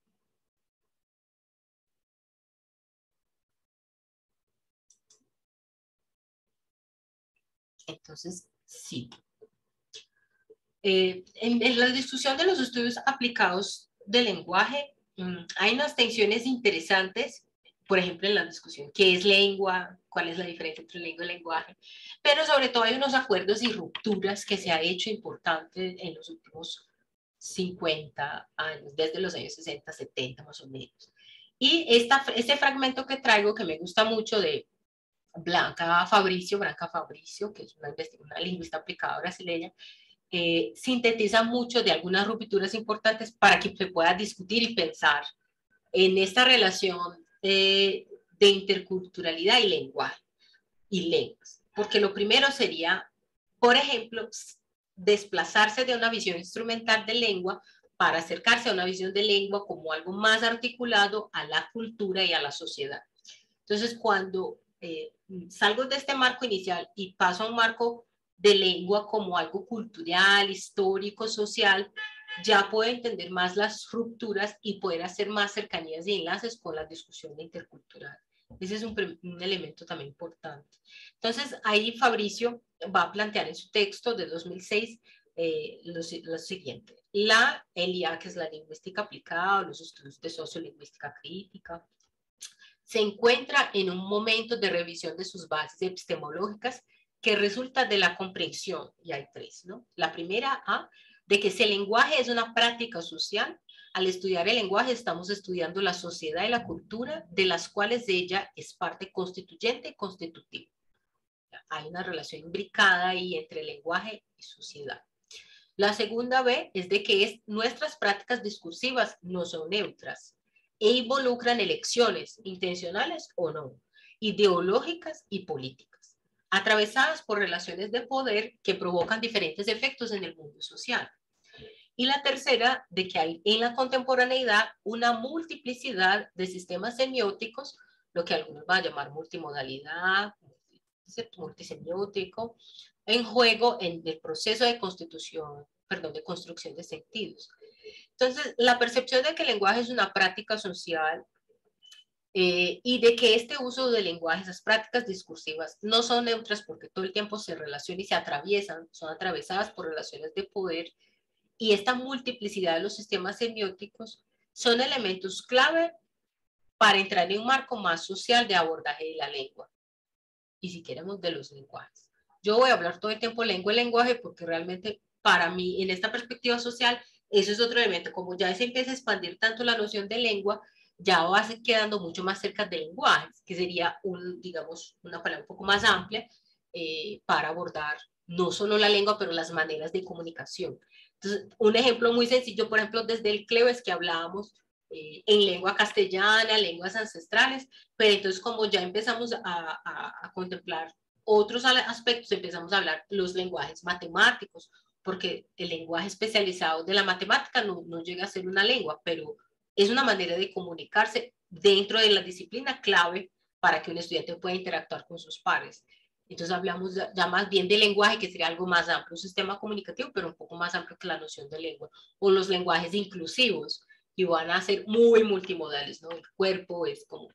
Speaker 2: Entonces, sí. En la discusión de los estudios aplicados del lenguaje, hay unas tensiones interesantes, por ejemplo, en la discusión, ¿qué es lengua? ¿Cuál es la diferencia entre lengua y lenguaje? Pero sobre todo hay unos acuerdos y rupturas que se ha hecho importantes en los últimos 50 años, desde los años 60, 70 más o menos. Y este fragmento que traigo, que me gusta mucho, de Branca Fabrício, que es una lingüista aplicada brasileña, sintetiza mucho de algunas rupturas importantes para que se pueda discutir y pensar en esta relación de interculturalidad y lenguaje y lenguas. Porque lo primero sería, por ejemplo, desplazarse de una visión instrumental de lengua para acercarse a una visión de lengua como algo más articulado a la cultura y a la sociedad. Entonces, cuando salgo de este marco inicial y paso a un marco de lengua como algo cultural, histórico, social, ya puedo entender más las rupturas y poder hacer más cercanías y enlaces con la discusión intercultural. Ese es un elemento también importante. Entonces, ahí Fabricio va a plantear en su texto de 2006 lo siguiente. La LIA, que es la lingüística aplicada, los estudios de sociolingüística crítica, se encuentra en un momento de revisión de sus bases epistemológicas que resulta de la comprensión, y hay tres, ¿no? La primera, de que si el lenguaje es una práctica social, al estudiar el lenguaje estamos estudiando la sociedad y la cultura de las cuales ella es parte constituyente y constitutiva. Hay una relación imbricada ahí entre el lenguaje y sociedad. La segunda B es de que nuestras prácticas discursivas no son neutras e involucran elecciones intencionales o no, ideológicas y políticas. atravesadas por relaciones de poder que provocan diferentes efectos en el mundo social. Y la tercera, de que hay en la contemporaneidad una multiplicidad de sistemas semióticos, lo que algunos van a llamar multimodalidad, multisemiótico, en juego en el proceso de de construcción de sentidos. Entonces, la percepción de que el lenguaje es una práctica social y de que este uso del lenguaje, esas prácticas discursivas, no son neutras porque todo el tiempo se relacionan y se atraviesan, son atravesadas por relaciones de poder, y esta multiplicidad de los sistemas semióticos son elementos clave para entrar en un marco más social de abordaje de la lengua y si queremos de los lenguajes. Yo voy a hablar todo el tiempo lengua y lenguaje porque realmente para mí en esta perspectiva social eso es otro elemento. Como ya se empieza a expandir tanto la noción de lengua, ya va quedando mucho más cerca del lenguaje, que sería digamos, una palabra un poco más amplia para abordar no solo la lengua, pero las maneras de comunicación. Entonces, un ejemplo muy sencillo, por ejemplo, desde el cleo es que hablábamos en lengua castellana, lenguas ancestrales, pero entonces como ya empezamos a contemplar otros aspectos, empezamos a hablar los lenguajes matemáticos, porque el lenguaje especializado de la matemática no llega a ser una lengua, pero es una manera de comunicarse dentro de la disciplina clave para que un estudiante pueda interactuar con sus pares. Entonces hablamos ya más bien de lenguaje, que sería algo más amplio, un sistema comunicativo, pero un poco más amplio que la noción de lengua, o los lenguajes inclusivos, y van a ser muy multimodales, ¿no? El cuerpo es como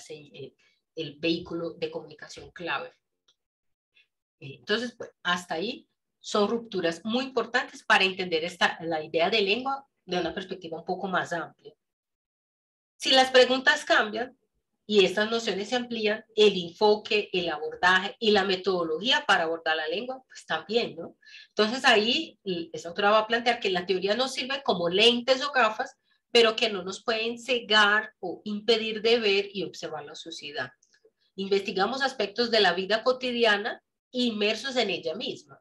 Speaker 2: el vehículo de comunicación clave. Entonces, pues, hasta ahí son rupturas muy importantes para entender la idea de lengua de una perspectiva un poco más amplia. Si las preguntas cambian y estas nociones se amplían, el enfoque, el abordaje y la metodología para abordar la lengua, pues también, ¿no? Entonces ahí, esa autora va a plantear que la teoría nos sirve como lentes o gafas, pero que no nos pueden cegar o impedir de ver y observar la sociedad. Investigamos aspectos de la vida cotidiana inmersos en ella misma.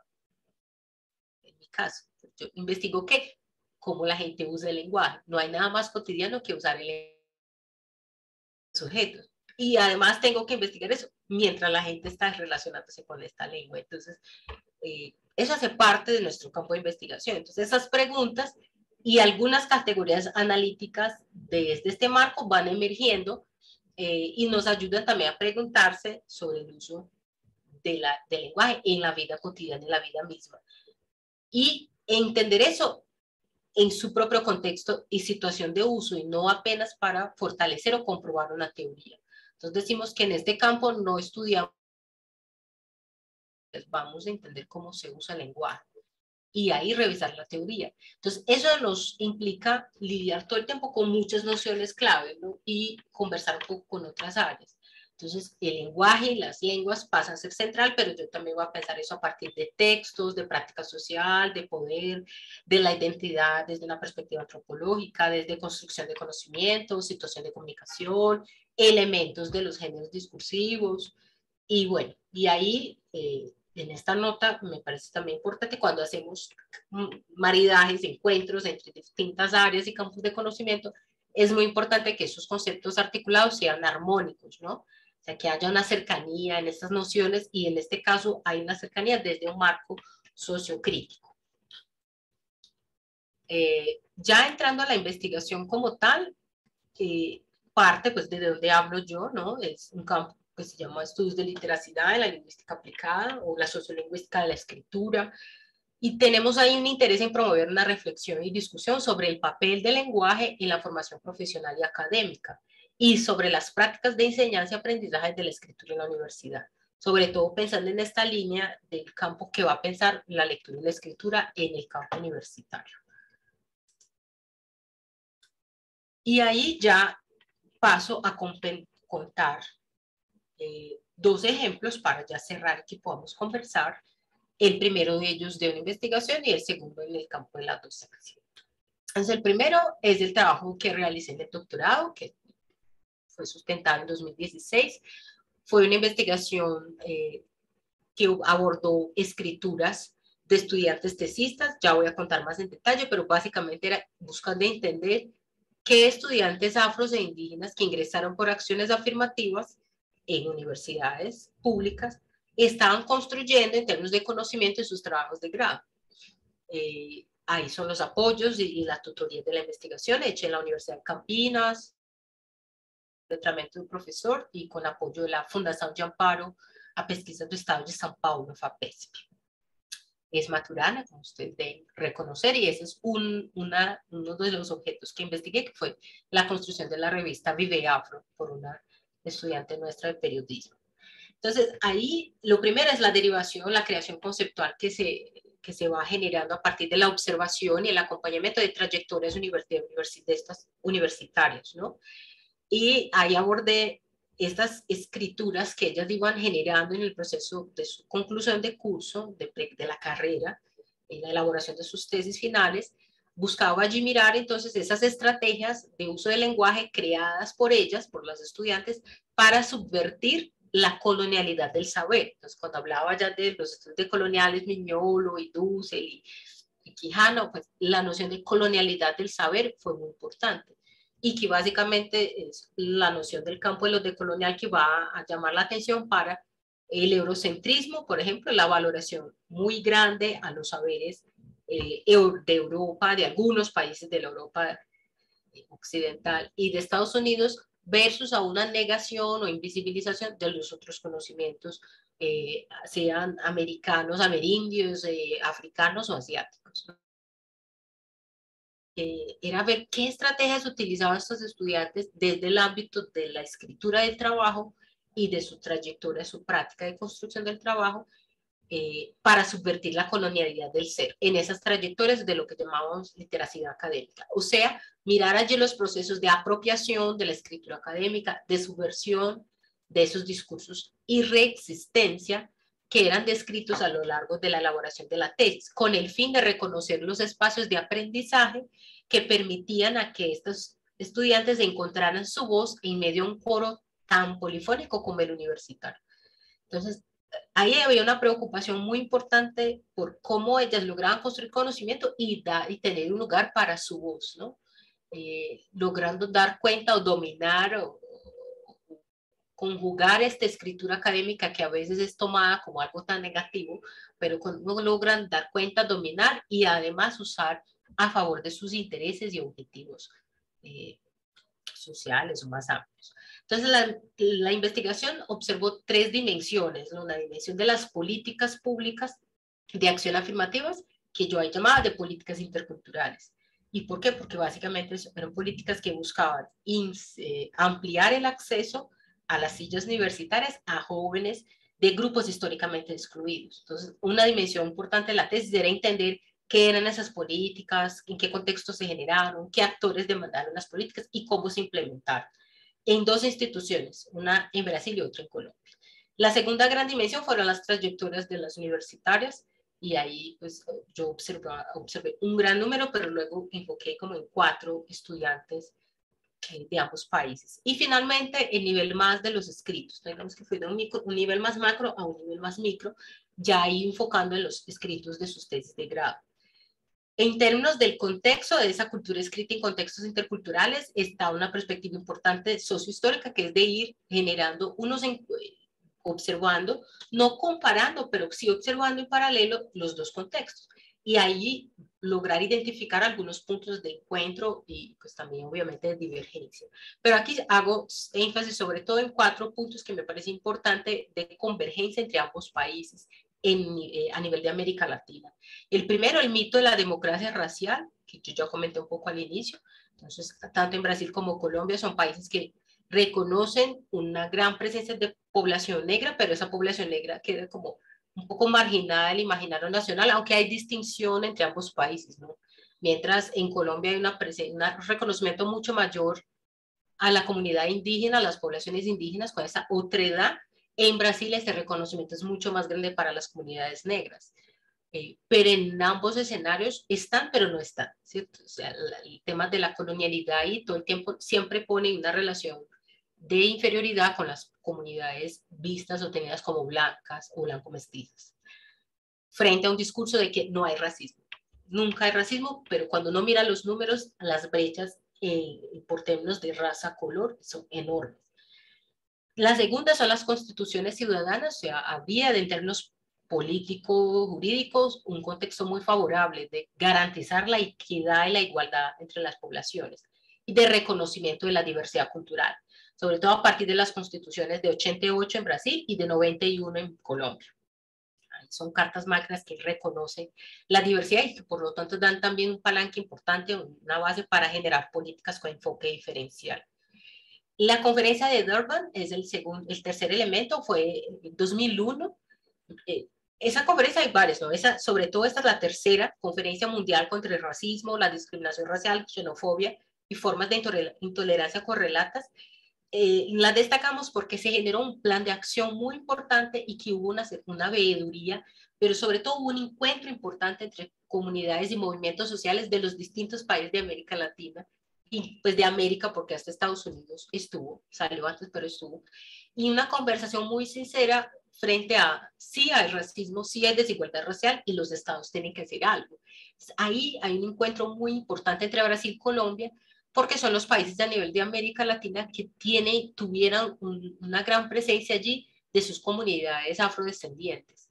Speaker 2: En mi caso, yo investigo cómo la gente usa el lenguaje. No hay nada más cotidiano que usar el lenguaje sujetos. Y además tengo que investigar eso mientras la gente está relacionándose con esta lengua. Entonces, eso hace parte de nuestro campo de investigación. Entonces, esas preguntas y algunas categorías analíticas desde este marco van emergiendo y nos ayudan también a preguntarse sobre el uso del lenguaje en la vida cotidiana, en la vida misma. Y entender eso en su propio contexto y situación de uso y no apenas para fortalecer o comprobar una teoría. Entonces decimos que en este campo no estudiamos, vamos a entender cómo se usa el lenguaje y ahí revisar la teoría. Entonces eso nos implica lidiar todo el tiempo con muchas nociones clave, ¿no? Y conversar un poco con otras áreas. Entonces, el lenguaje y las lenguas pasan a ser central, pero yo también voy a pensar eso a partir de textos, de práctica social, de poder, de la identidad desde una perspectiva antropológica, desde construcción de conocimiento, situación de comunicación, elementos de los géneros discursivos. Y bueno, y ahí en esta nota me parece también importante cuando hacemos maridajes, encuentros entre distintas áreas y campos de conocimiento, es muy importante que esos conceptos articulados sean armónicos, ¿no? O sea, que haya una cercanía en estas nociones y en este caso hay una cercanía desde un marco sociocrítico. Ya entrando a la investigación como tal, parte pues de donde hablo yo, ¿no? Es un campo que se llama estudios de literacidad en la lingüística aplicada o la sociolingüística de la escritura. Y tenemos ahí un interés en promover una reflexión y discusión sobre el papel del lenguaje en la formación profesional y académica y sobre las prácticas de enseñanza y aprendizaje de la escritura en la universidad, sobre todo pensando en esta línea del campo que va a pensar la lectura y la escritura en el campo universitario. Y ahí ya paso a contar dos ejemplos para ya cerrar y que podamos conversar. El primero de ellos de una investigación y el segundo en el campo de la docencia. Entonces, el primero es el trabajo que realicé en el doctorado, que fue sustentado en 2016. Fue una investigación que abordó escrituras de estudiantes tesistas. Ya voy a contar más en detalle, pero básicamente era buscando entender qué estudiantes afros e indígenas que ingresaron por acciones afirmativas en universidades públicas estaban construyendo en términos de conocimiento en sus trabajos de grado. Ahí son los apoyos y las tutorías de la investigación hecha en la Universidad de Campinas, letramento de un profesor y con apoyo de la Fundação de Amparo a Pesquisa do Estado de São Paulo, FAPESP. Es Maturana, como ustedes deben reconocer, y ese es uno de los objetos que investigué, que fue la construcción de la revista Vive Afro por una estudiante nuestra de periodismo. Entonces, ahí lo primero es la derivación, la creación conceptual que se va generando a partir de la observación y el acompañamiento de trayectorias universitarias, ¿no? Y ahí abordé estas escrituras que ellas iban generando en el proceso de su conclusión de curso, de la carrera, en la elaboración de sus tesis finales. Buscaba allí mirar entonces esas estrategias de uso del lenguaje creadas por ellas, por las estudiantes, para subvertir la colonialidad del saber. Entonces, cuando hablaba ya de los estudios de coloniales, Miñolo y Dussel y Quijano, pues la noción de colonialidad del saber fue muy importante y que básicamente es la noción del campo de los decolonial que va a llamar la atención para el eurocentrismo, por ejemplo, la valoración muy grande a los saberes de Europa, de algunos países de la Europa occidental y de Estados Unidos, versus a una negación o invisibilización de los otros conocimientos, sean americanos, amerindios, africanos o asiáticos, ¿no? Era ver qué estrategias utilizaban estos estudiantes desde el ámbito de la escritura del trabajo y de su trayectoria, su práctica de construcción del trabajo, para subvertir la colonialidad del ser en esas trayectorias de lo que llamamos literacidad académica. O sea, mirar allí los procesos de apropiación de la escritura académica, de subversión de esos discursos y reexistencia que eran descritos a lo largo de la elaboración de la tesis, con el fin de reconocer los espacios de aprendizaje que permitían a que estos estudiantes encontraran su voz en medio de un foro tan polifónico como el universitario. Entonces, ahí había una preocupación muy importante por cómo ellas lograban construir conocimiento y tener un lugar para su voz, ¿no? Logrando dar cuenta o dominar o conjugar esta escritura académica que a veces es tomada como algo tan negativo, pero cuando logran dar cuenta, dominar y además usar a favor de sus intereses y objetivos sociales o más amplios. Entonces, la investigación observó tres dimensiones, ¿no? La dimensión de las políticas públicas de acción afirmativas, que yo he llamado de políticas interculturales. ¿Y por qué? Porque básicamente eran políticas que buscaban ampliar el acceso a las sillas universitarias a jóvenes de grupos históricamente excluidos. Entonces, una dimensión importante de la tesis era entender qué eran esas políticas, en qué contexto se generaron, qué actores demandaron las políticas y cómo se implementaron en dos instituciones, una en Brasil y otra en Colombia. La segunda gran dimensión fueron las trayectorias de las universitarias y ahí pues yo observé un gran número, pero luego enfoqué como en 4 estudiantes de ambos países. Y finalmente el nivel más de los escritos, digamos que fue de un nivel más macro a un nivel más micro, ya ahí enfocando en los escritos de sus tesis de grado. En términos del contexto de esa cultura escrita en contextos interculturales, está una perspectiva importante sociohistórica, que es de ir generando observando, no comparando, pero sí observando en paralelo los dos contextos. Y ahí lograr identificar algunos puntos de encuentro y pues también obviamente de divergencia. Pero aquí hago énfasis sobre todo en 4 puntos que me parece importante de convergencia entre ambos países a nivel de América Latina. El primero, el mito de la democracia racial, que yo ya comenté un poco al inicio. Entonces, tanto en Brasil como Colombia son países que reconocen una gran presencia de población negra, pero esa población negra queda como un poco marginada del imaginario nacional, aunque hay distinción entre ambos países, ¿no? Mientras en Colombia hay un reconocimiento mucho mayor a la comunidad indígena, a las poblaciones indígenas con esa otredad. En Brasil este reconocimiento es mucho más grande para las comunidades negras. Pero en ambos escenarios están, pero no están, ¿cierto? O sea, el tema de la colonialidad y todo el tiempo siempre pone una relación de inferioridad con las comunidades vistas o tenidas como blancas o blanco-mestizas, frente a un discurso de que no hay racismo. Nunca hay racismo, pero cuando uno mira los números, las brechas por términos de raza, color, son enormes. La segunda son las constituciones ciudadanas, o sea, había en términos políticos, jurídicos, un contexto muy favorable de garantizar la equidad y la igualdad entre las poblaciones y de reconocimiento de la diversidad cultural, sobre todo a partir de las constituciones de 88 en Brasil y de 91 en Colombia. Son cartas magnas que reconocen la diversidad y que por lo tanto dan también un palanque importante, una base para generar políticas con enfoque diferencial. La conferencia de Durban es el tercer elemento, fue en 2001. Esa conferencia hay varias, ¿no? Sobre todo esta es la tercera conferencia mundial contra el racismo, la discriminación racial, xenofobia y formas de intolerancia correlatas. La destacamos porque se generó un plan de acción muy importante y que hubo una veeduría, pero sobre todo hubo un encuentro importante entre comunidades y movimientos sociales de los distintos países de América Latina y pues de América, porque hasta Estados Unidos estuvo, salió antes, pero estuvo, y una conversación muy sincera frente a sí hay racismo, sí hay desigualdad racial y los estados tienen que hacer algo. Ahí hay un encuentro muy importante entre Brasil y Colombia, porque son los países a nivel de América Latina que tuvieran una gran presencia allí de sus comunidades afrodescendientes.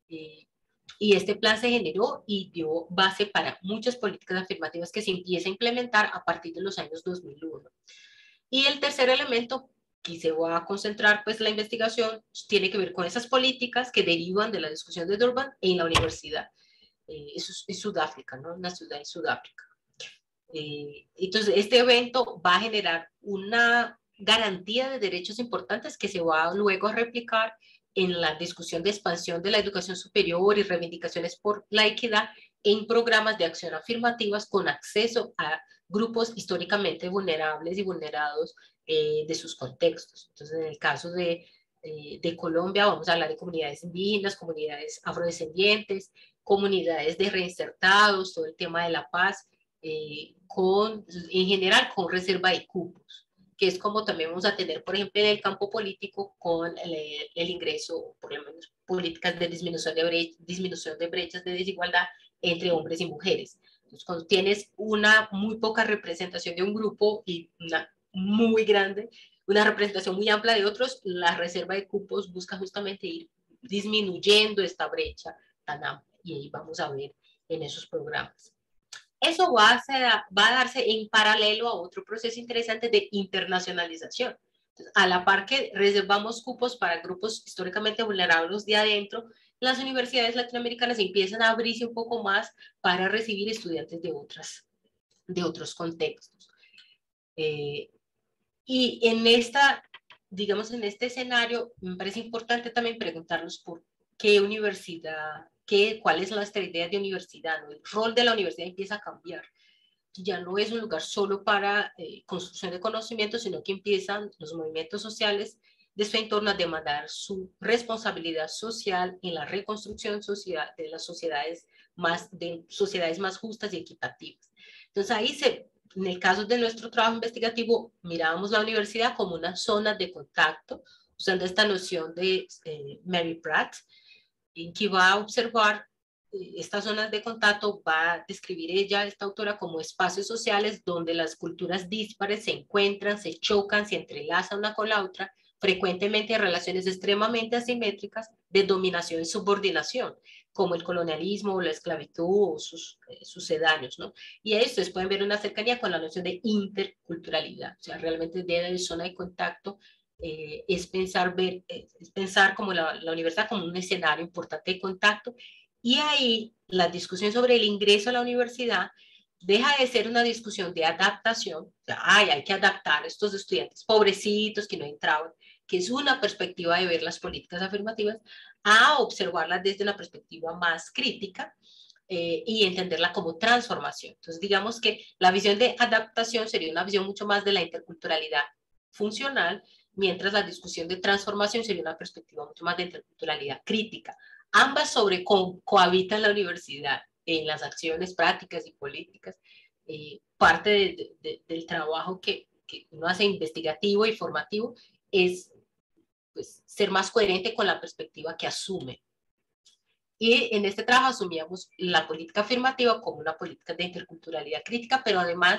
Speaker 2: Y este plan se generó y dio base para muchas políticas afirmativas que se empieza a implementar a partir de los años 2001. Y el tercer elemento, que se va a concentrar pues la investigación, tiene que ver con esas políticas que derivan de la discusión de Durban en la universidad. Eso es en Sudáfrica, ¿no? Una ciudad en Sudáfrica. Entonces, este evento va a generar una garantía de derechos importantes que se va luego a replicar en la discusión de expansión de la educación superior y reivindicaciones por la equidad en programas de acción afirmativas con acceso a grupos históricamente vulnerables y vulnerados de sus contextos. Entonces, en el caso de Colombia, vamos a hablar de comunidades indígenas, comunidades afrodescendientes, comunidades de reinsertados, todo el tema de la paz, en general con reserva de cupos, que es como también vamos a tener, por ejemplo, en el campo político con el ingreso, por lo menos políticas de disminución de brechas de desigualdad entre hombres y mujeres. Entonces, cuando tienes una muy poca representación de un grupo y una muy grande, una representación muy amplia de otros, la reserva de cupos busca justamente ir disminuyendo esta brecha tan amplia y ahí vamos a ver en esos programas. Eso va a darse en paralelo a otro proceso interesante de internacionalización. Entonces, a la par que reservamos cupos para grupos históricamente vulnerables de adentro, las universidades latinoamericanas empiezan a abrirse un poco más para recibir estudiantes de otros contextos. Y digamos, en este escenario, me parece importante también preguntarnos por qué universidad, cuál es nuestra idea de universidad, ¿no? El rol de la universidad empieza a cambiar. Ya no es un lugar solo para construcción de conocimiento, sino que empiezan los movimientos sociales de su entorno a demandar su responsabilidad social en la reconstrucción social de las sociedades más justas y equitativas. Entonces ahí en el caso de nuestro trabajo investigativo, mirábamos la universidad como una zona de contacto, usando esta noción de Mary Pratt, en que va a observar estas zonas de contacto, va a describir ella, esta autora, como espacios sociales donde las culturas díspares se encuentran, se chocan, se entrelazan una con la otra, frecuentemente en relaciones extremadamente asimétricas de dominación y subordinación, como el colonialismo o la esclavitud o sus sucedáneos, ¿no? Y ahí ustedes pueden ver una cercanía con la noción de interculturalidad, o sea, realmente de zona de contacto es pensar como la universidad como un escenario importante de contacto, y ahí la discusión sobre el ingreso a la universidad deja de ser una discusión de adaptación, o sea, hay que adaptar a estos estudiantes pobrecitos que no entraban, que es una perspectiva de ver las políticas afirmativas, a observarlas desde una perspectiva más crítica y entenderla como transformación. Entonces, digamos que la visión de adaptación sería una visión mucho más de la interculturalidad funcional, mientras la discusión de transformación sería una perspectiva mucho más de interculturalidad crítica. Ambas cohabitan la universidad en las acciones prácticas y políticas. Parte del trabajo que uno hace investigativo y formativo es pues, ser más coherente con la perspectiva que asume. Y en este trabajo asumíamos la política afirmativa como una política de interculturalidad crítica, pero además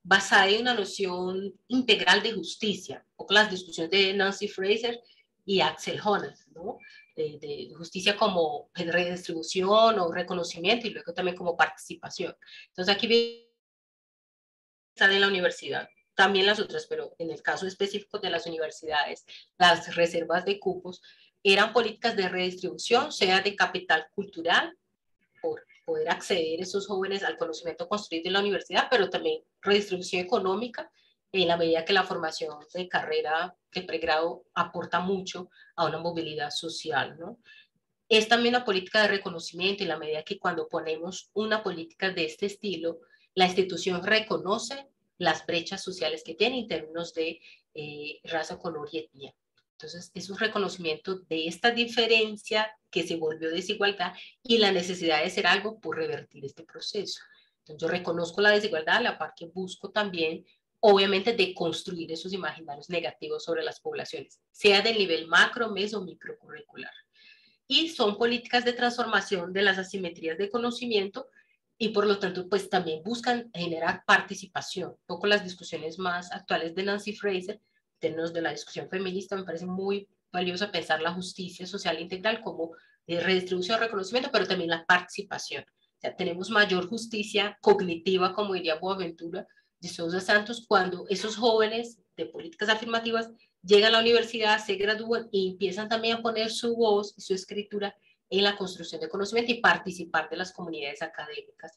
Speaker 2: basada en una noción integral de justicia, un poco las discusiones de Nancy Fraser y Axel Honneth, ¿no? De justicia como redistribución o reconocimiento y luego también como participación. Entonces aquí están en la universidad, también las otras, pero en el caso específico de las universidades, las reservas de cupos eran políticas de redistribución, sea de capital cultural, por poder acceder esos jóvenes al conocimiento construido en la universidad, pero también redistribución económica, en la medida que la formación de carrera de pregrado aporta mucho a una movilidad social, ¿no? Es también una política de reconocimiento en la medida que cuando ponemos una política de este estilo, la institución reconoce las brechas sociales que tiene en términos de raza, color y etnia. Entonces, es un reconocimiento de esta diferencia que se volvió desigualdad y la necesidad de hacer algo por revertir este proceso. Entonces, yo reconozco la desigualdad a la par que busco también, obviamente, de construir esos imaginarios negativos sobre las poblaciones, sea del nivel macro, meso o microcurricular. Y son políticas de transformación de las asimetrías de conocimiento y por lo tanto pues también buscan generar participación. Un poco las discusiones más actuales de Nancy Fraser, en términos de la discusión feminista, me parece muy valioso pensar la justicia social integral como redistribución, reconocimiento, pero también la participación. O sea, tenemos mayor justicia cognitiva, como diría Boaventura de Sousa Santos, cuando esos jóvenes de políticas afirmativas llegan a la universidad, se gradúan y empiezan también a poner su voz y su escritura en la construcción de conocimiento y participar de las comunidades académicas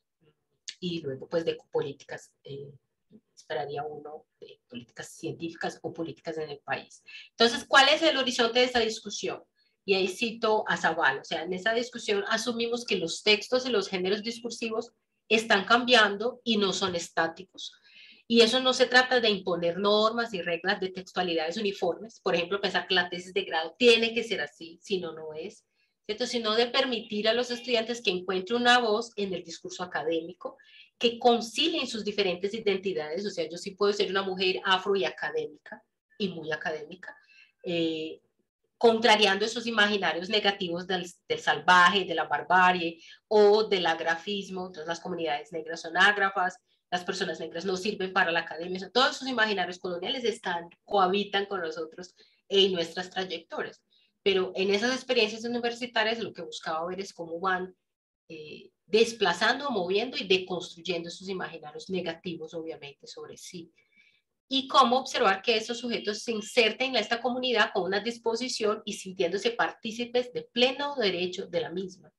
Speaker 2: y luego pues de políticas, esperaría uno, de políticas científicas o políticas en el país. Entonces, ¿cuál es el horizonte de esta discusión? Y ahí cito a Zaval, o sea, en esa discusión asumimos que los textos y los géneros discursivos están cambiando y no son estáticos. Y eso no se trata de imponer normas y reglas de textualidades uniformes, por ejemplo, pensar que la tesis de grado tiene que ser así, si no, no es, ¿cierto? Sino de permitir a los estudiantes que encuentren una voz en el discurso académico, que concilien sus diferentes identidades, o sea, yo sí puedo ser una mujer afro y académica, y muy académica, contrariando esos imaginarios negativos del salvaje, de la barbarie o del agrafismo. Entonces las comunidades negras son ágrafas, las personas negras no sirven para la academia, o sea, todos esos imaginarios coloniales cohabitan con nosotros en nuestras trayectorias. Pero en esas experiencias universitarias lo que buscaba ver es cómo van desplazando, moviendo y deconstruyendo esos imaginarios negativos, obviamente, sobre sí. Y cómo observar que esos sujetos se inserten en esta comunidad con una disposición y sintiéndose partícipes de pleno derecho de la misma.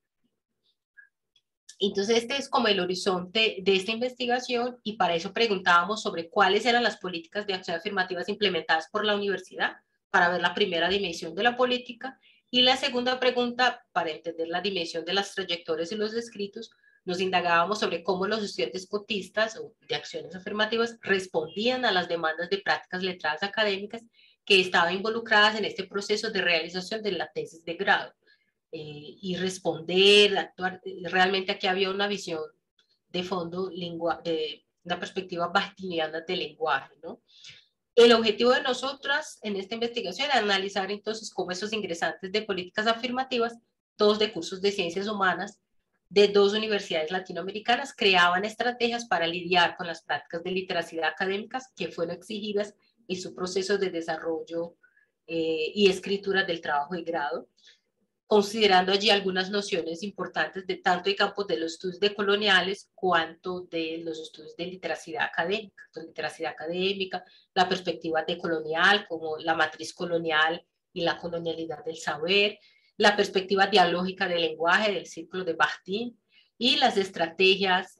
Speaker 2: Entonces, este es como el horizonte de esta investigación y para eso preguntábamos sobre cuáles eran las políticas de acción afirmativas implementadas por la universidad para ver la primera dimensión de la política y la segunda pregunta, para entender la dimensión de las trayectorias y los escritos, nos indagábamos sobre cómo los estudiantes cotistas o de acciones afirmativas respondían a las demandas de prácticas letradas académicas que estaban involucradas en este proceso de realización de la tesis de grado. Y responder, actuar. Realmente aquí había una visión de fondo, una perspectiva bastiniana del lenguaje, ¿no? El objetivo de nosotras en esta investigación era analizar entonces cómo esos ingresantes de políticas afirmativas, todos de cursos de ciencias humanas, de dos universidades latinoamericanas, creaban estrategias para lidiar con las prácticas de literacidad académicas que fueron exigidas en su proceso de desarrollo y escritura del trabajo de grado, considerando allí algunas nociones importantes de tanto el campo de los estudios decoloniales cuanto de los estudios de literacidad académica. Entonces, literacidad académica, la perspectiva decolonial como la matriz colonial y la colonialidad del saber, la perspectiva dialógica del lenguaje del círculo de Bakhtin y las estrategias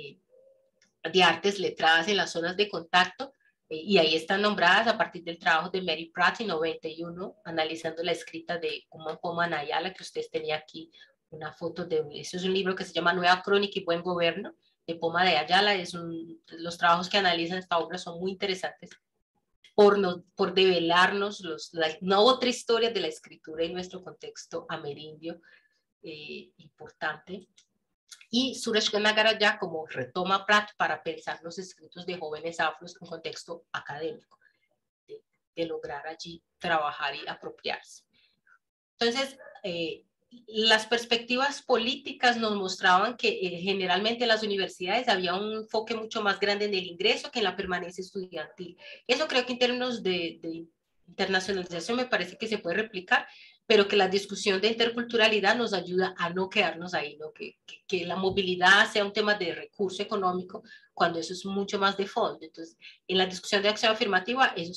Speaker 2: de artes letradas en las zonas de contacto, y ahí están nombradas a partir del trabajo de Mary Pratt en 91, analizando la escrita de Kuman Poma Nayala, que ustedes tenían aquí una foto de, eso es un libro que se llama Nueva Crónica y Buen Gobierno, de Poma de Ayala. Los trabajos que analizan esta obra son muy interesantes por develarnos una otra historia de la escritura en nuestro contexto amerindio importante. Y Suresh Nagaraj como retoma Pratt para pensar los escritos de jóvenes afros en contexto académico, de lograr allí trabajar y apropiarse. Entonces, las perspectivas políticas nos mostraban que generalmente en las universidades había un enfoque mucho más grande en el ingreso que en la permanencia estudiantil. Eso creo que en términos de internacionalización me parece que se puede replicar, pero que la discusión de interculturalidad nos ayuda a no quedarnos ahí, ¿no? Que la movilidad sea un tema de recurso económico cuando eso es mucho más de fondo. Entonces, en la discusión de acción afirmativa, eso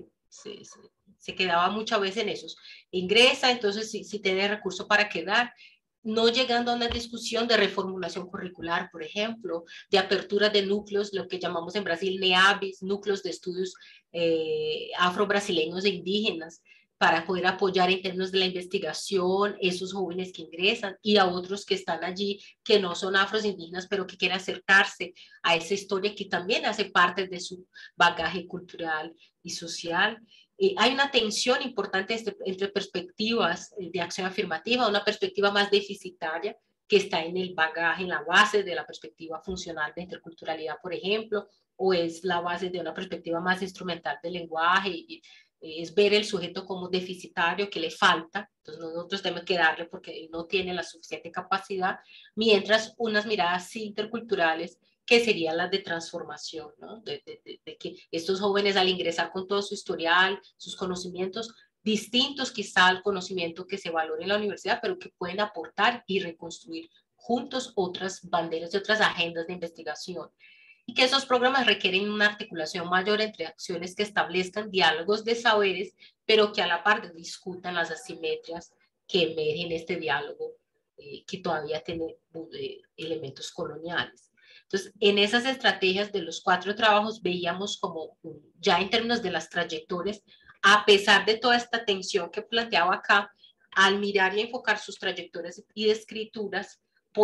Speaker 2: se quedaba muchas veces en esos. Ingresa, entonces si tiene recurso para quedar, no llegando a una discusión de reformulación curricular, por ejemplo, de apertura de núcleos, lo que llamamos en Brasil NEABIS, núcleos de estudios afro-brasileños e indígenas, para poder apoyar en términos de la investigación esos jóvenes que ingresan y a otros que están allí, que no son afros indígenas, pero que quieren acercarse a esa historia que también hace parte de su bagaje cultural y social. Hay una tensión importante entre perspectivas de acción afirmativa, una perspectiva más deficitaria que está en el bagaje, en la base de la perspectiva funcional de interculturalidad, por ejemplo, o es la base de una perspectiva más instrumental del lenguaje, y es ver el sujeto como deficitario, que le falta, entonces nosotros tenemos que darle porque no tiene la suficiente capacidad, mientras unas miradas interculturales que serían las de transformación, ¿no? De que estos jóvenes al ingresar con todo su historial, sus conocimientos, distintos quizá al conocimiento que se valora en la universidad, pero que pueden aportar y reconstruir juntos otras banderas y otras agendas de investigación. Y que esos programas requieren una articulación mayor entre acciones que establezcan diálogos de saberes, pero que a la par discutan las asimetrías que emergen en este diálogo, que todavía tiene elementos coloniales. Entonces, en esas estrategias de los 4 trabajos veíamos como, ya en términos de las trayectorias, a pesar de toda esta tensión que planteaba acá, al mirar y enfocar sus trayectorias y de escrituras,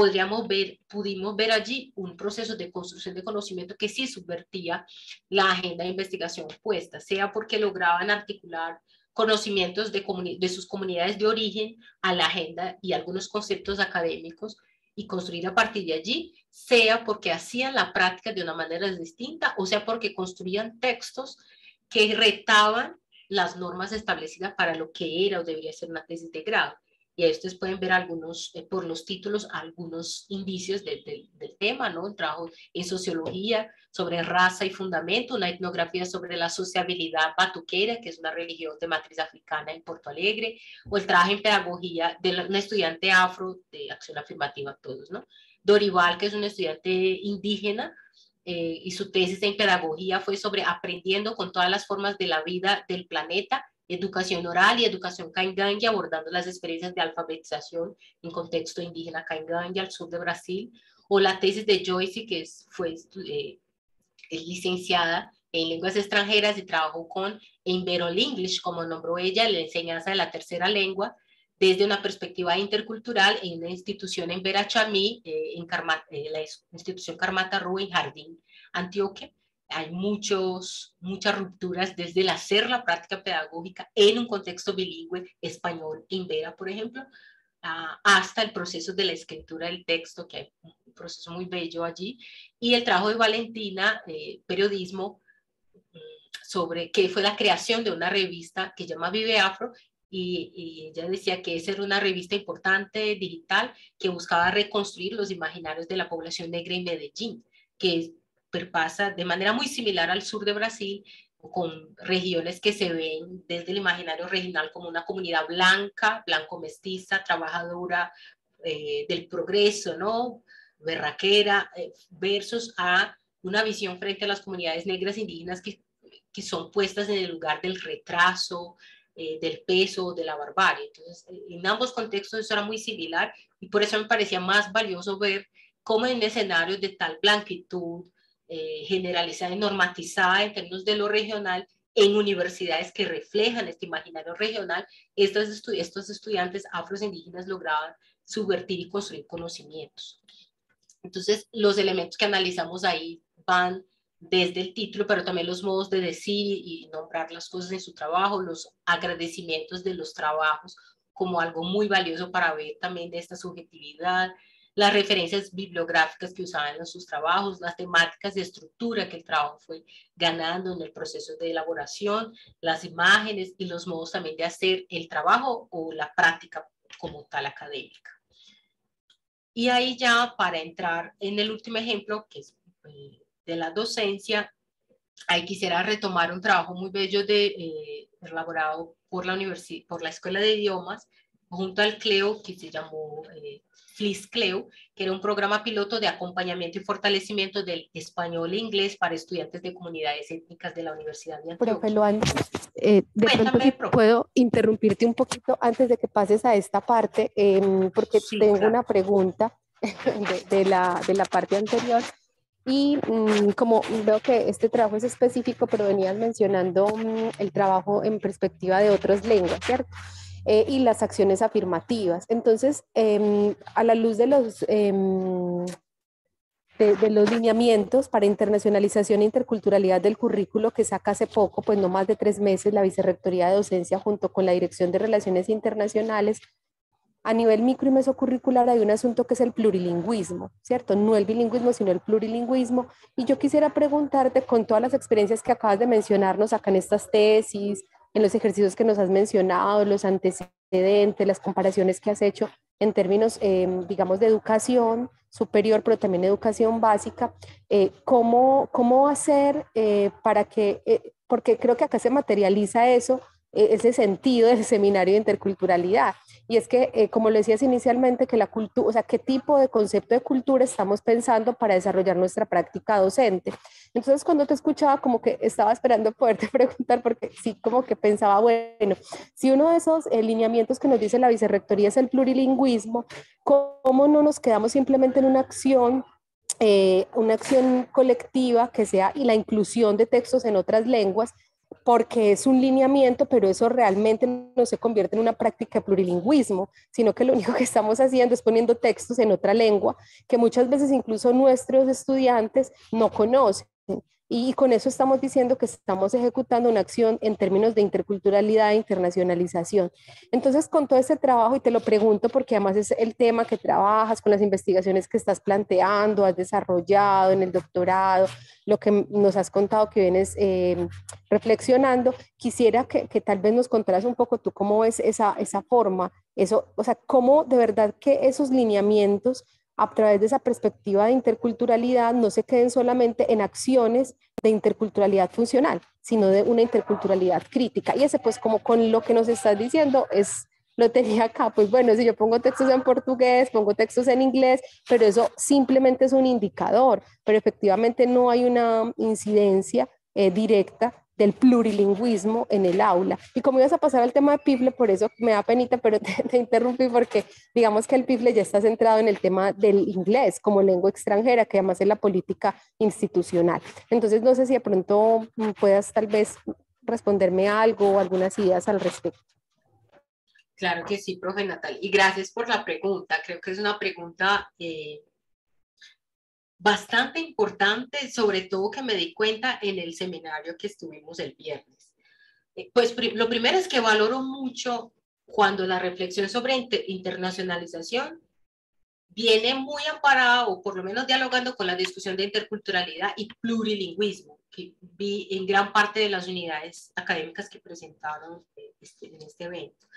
Speaker 2: pudimos ver allí un proceso de construcción de conocimiento que sí subvertía la agenda de investigación puesta, sea porque lograban articular conocimientos de sus comunidades de origen a la agenda y algunos conceptos académicos y construir a partir de allí, sea porque hacían la práctica de una manera distinta, o sea porque construían textos que retaban las normas establecidas para lo que era o debería ser una tesis de grado. Y ahí ustedes pueden ver algunos, por los títulos, algunos indicios del tema, ¿no? El trabajo en sociología sobre raza y fundamento, una etnografía sobre la sociabilidad batuquera, que es una religión de matriz africana en Porto Alegre, o el trabajo en pedagogía de un estudiante afro de acción afirmativa, todos, ¿no? Dorival, que es un estudiante indígena, y su tesis en pedagogía fue sobre aprendiendo con todas las formas de la vida del planeta, educación oral y educación caingangue, abordando las experiencias de alfabetización en contexto indígena caingangue al sur de Brasil, o la tesis de Joyce, que es licenciada en lenguas extranjeras y trabajó con Inverolinglish, como nombró ella, la enseñanza de la tercera lengua, desde una perspectiva intercultural en una institución en Verachamí, la institución Karmata-Rú en Jardín, Antioquia. Hay muchas rupturas desde el hacer la práctica pedagógica en un contexto bilingüe español en Vera, por ejemplo, hasta el proceso de la escritura del texto, que hay un proceso muy bello allí, y el trabajo de Valentina, periodismo, sobre que fue la creación de una revista que se llama Vive Afro, y ella decía que esa era una revista importante digital que buscaba reconstruir los imaginarios de la población negra en Medellín, que perpasa de manera muy similar al sur de Brasil, con regiones que se ven desde el imaginario regional como una comunidad blanca, blanco-mestiza, trabajadora, del progreso, ¿no? Berraquera, versus a una visión frente a las comunidades negras indígenas que son puestas en el lugar del retraso, del peso, de la barbarie. Entonces, en ambos contextos eso era muy similar y por eso me parecía más valioso ver cómo en escenarios de tal blanquitud, generalizada y normatizada en términos de lo regional, en universidades que reflejan este imaginario regional, estos estudiantes afroindígenas lograban subvertir y construir conocimientos. Entonces, los elementos que analizamos ahí van desde el título, pero también los modos de decir y nombrar las cosas en su trabajo, los agradecimientos de los trabajos como algo muy valioso para ver también de esta subjetividad, las referencias bibliográficas que usaban en sus trabajos, las temáticas de estructura que el trabajo fue ganando en el proceso de elaboración, las imágenes y los modos también de hacer el trabajo o la práctica como tal académica. Y ahí ya para entrar en el último ejemplo, que es de la docencia, ahí quisiera retomar un trabajo muy bello elaborado por por la Escuela de Idiomas, junto al CLEO, que se llamó FLIS CLEO, que era un programa piloto de acompañamiento y fortalecimiento del español e inglés para estudiantes de comunidades étnicas de la Universidad de
Speaker 1: Profe
Speaker 2: Antioquia.
Speaker 1: Luan, de pronto
Speaker 2: Cuéntame,
Speaker 1: si
Speaker 2: profe.
Speaker 1: puedo interrumpirte un poquito antes de que pases a esta parte, porque
Speaker 2: Sí,
Speaker 1: tengo
Speaker 2: claro.
Speaker 1: una pregunta de la parte anterior. Y como veo que este trabajo es específico, pero venías mencionando el trabajo en perspectiva de otras lenguas, ¿cierto? Y las acciones afirmativas. Entonces, a la luz de los lineamientos para internacionalización e interculturalidad del currículo que saca hace poco, pues no más de 3 meses, la Vicerrectoría de Docencia junto con la Dirección de Relaciones Internacionales, a nivel micro y mesocurricular hay un asunto que es el plurilingüismo, ¿cierto? No el bilingüismo, sino el plurilingüismo. Y yo quisiera preguntarte, con todas las experiencias que acabas de mencionarnos acá en estas tesis, en los ejercicios que nos has mencionado, los antecedentes, las comparaciones que has hecho en términos, digamos, de educación superior, pero también educación básica, ¿cómo hacer para que, porque creo que acá se materializa eso, ese sentido del seminario de interculturalidad? Y es que, como lo decías inicialmente, que la cultura, o sea, qué tipo de concepto de cultura estamos pensando para desarrollar nuestra práctica docente. Entonces, cuando te escuchaba, como que estaba esperando poderte preguntar, porque sí, como que pensaba, bueno, si uno de esos lineamientos que nos dice la vicerrectoría es el plurilingüismo, ¿cómo no nos quedamos simplemente en una acción colectiva que sea y la inclusión de textos en otras lenguas, porque es un lineamiento, pero eso realmente no se convierte en una práctica de plurilingüismo, sino que lo único que estamos haciendo es poniendo textos en otra lengua que muchas veces incluso nuestros estudiantes no conocen? Y con eso estamos diciendo que estamos ejecutando una acción en términos de interculturalidad e internacionalización. Entonces, con todo este trabajo, y te lo pregunto porque además es el tema que trabajas, con las investigaciones que estás planteando, has desarrollado en el doctorado, lo que nos has contado que vienes reflexionando, quisiera que tal vez nos contaras un poco tú cómo ves esa forma, eso, o sea, cómo de verdad que esos lineamientos a través de esa perspectiva de interculturalidad no se queden solamente en acciones de interculturalidad funcional, sino de una interculturalidad crítica. Y ese pues como con lo que nos estás diciendo es, lo tenía acá, pues bueno, si yo pongo textos en portugués, pongo textos en inglés, pero eso simplemente es un indicador, pero efectivamente no hay una incidencia directa del plurilingüismo en el aula. Y como ibas a pasar al tema de PIFLE, por eso me da penita, pero te interrumpí porque digamos que el PIFLE ya está centrado en el tema del inglés como lengua extranjera, que además es la política institucional. Entonces, no sé si de pronto puedas tal vez responderme algo o algunas ideas al respecto.
Speaker 2: Claro que sí, profe Natal. Y gracias por la pregunta. Creo que es una pregunta bastante importante, sobre todo que me di cuenta en el seminario que estuvimos el viernes. Pues lo primero es que valoro mucho cuando la reflexión sobre internacionalización viene muy amparada o por lo menos dialogando con la discusión de interculturalidad y plurilingüismo que vi en gran parte de las unidades académicas que presentaron en este evento.